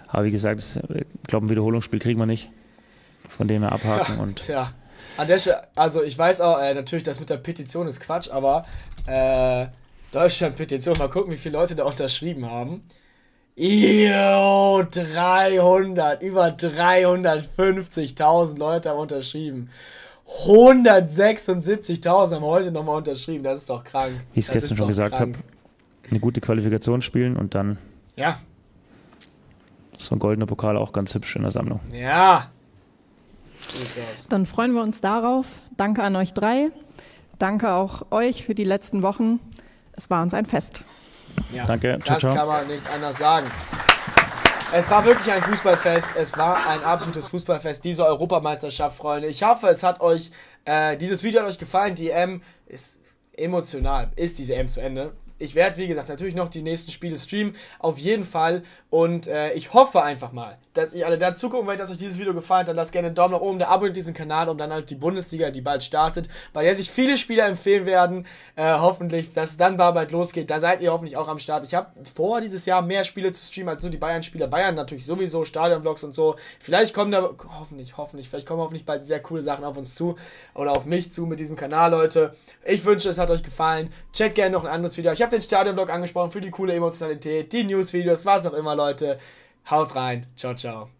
Aber wie gesagt, ich glaube, ein Wiederholungsspiel kriegen wir nicht. Von dem her abhaken. Ja, und tja. An der Stelle, also ich weiß auch, äh, natürlich, das mit der Petition ist Quatsch, aber äh, Deutschland-Petition, mal gucken, wie viele Leute da unterschrieben haben. Yo, dreihundert, über dreihundertfünfzigtausend Leute haben unterschrieben. hundertsechsundsiebzigtausend haben heute nochmal unterschrieben, das ist doch krank. Wie ich es gestern schon gesagt habe, eine gute Qualifikation spielen und dann ja. so ein goldener Pokal auch ganz hübsch in der Sammlung. Ja. Dann freuen wir uns darauf. Danke an euch drei. Danke auch euch für die letzten Wochen. Es war uns ein Fest. Ja, danke. Das ciao, ciao. Kann man nicht anders sagen. Es war wirklich ein Fußballfest. Es war ein absolutes Fußballfest, diese Europameisterschaft, Freunde. Ich hoffe, es hat euch, äh, dieses Video hat euch gefallen. Die E M ist emotional. Ist diese E M zu Ende? Ich werde, wie gesagt, natürlich noch die nächsten Spiele streamen, auf jeden Fall. Und äh, ich hoffe einfach mal, dass ihr alle da zugucken wollt, dass euch dieses Video gefallen hat. Dann lasst gerne einen Daumen nach oben, da abonniert diesen Kanal, um dann halt die Bundesliga, die bald startet, bei der sich viele Spieler empfehlen werden. Äh, hoffentlich, dass es dann bald losgeht. Da seid ihr hoffentlich auch am Start. Ich habe vor, dieses Jahr mehr Spiele zu streamen als nur die Bayern-Spieler. Bayern natürlich sowieso, Stadion-Vlogs und so. Vielleicht kommen da, hoffentlich, hoffentlich, vielleicht kommen hoffentlich bald sehr coole Sachen auf uns zu oder auf mich zu mit diesem Kanal, Leute. Ich wünsche, es hat euch gefallen. Checkt gerne noch ein anderes Video. Ich habe den Stadion-Vlog angesprochen für die coole Emotionalität, die News-Videos, was auch immer, Leute. Haut rein. Ciao, ciao.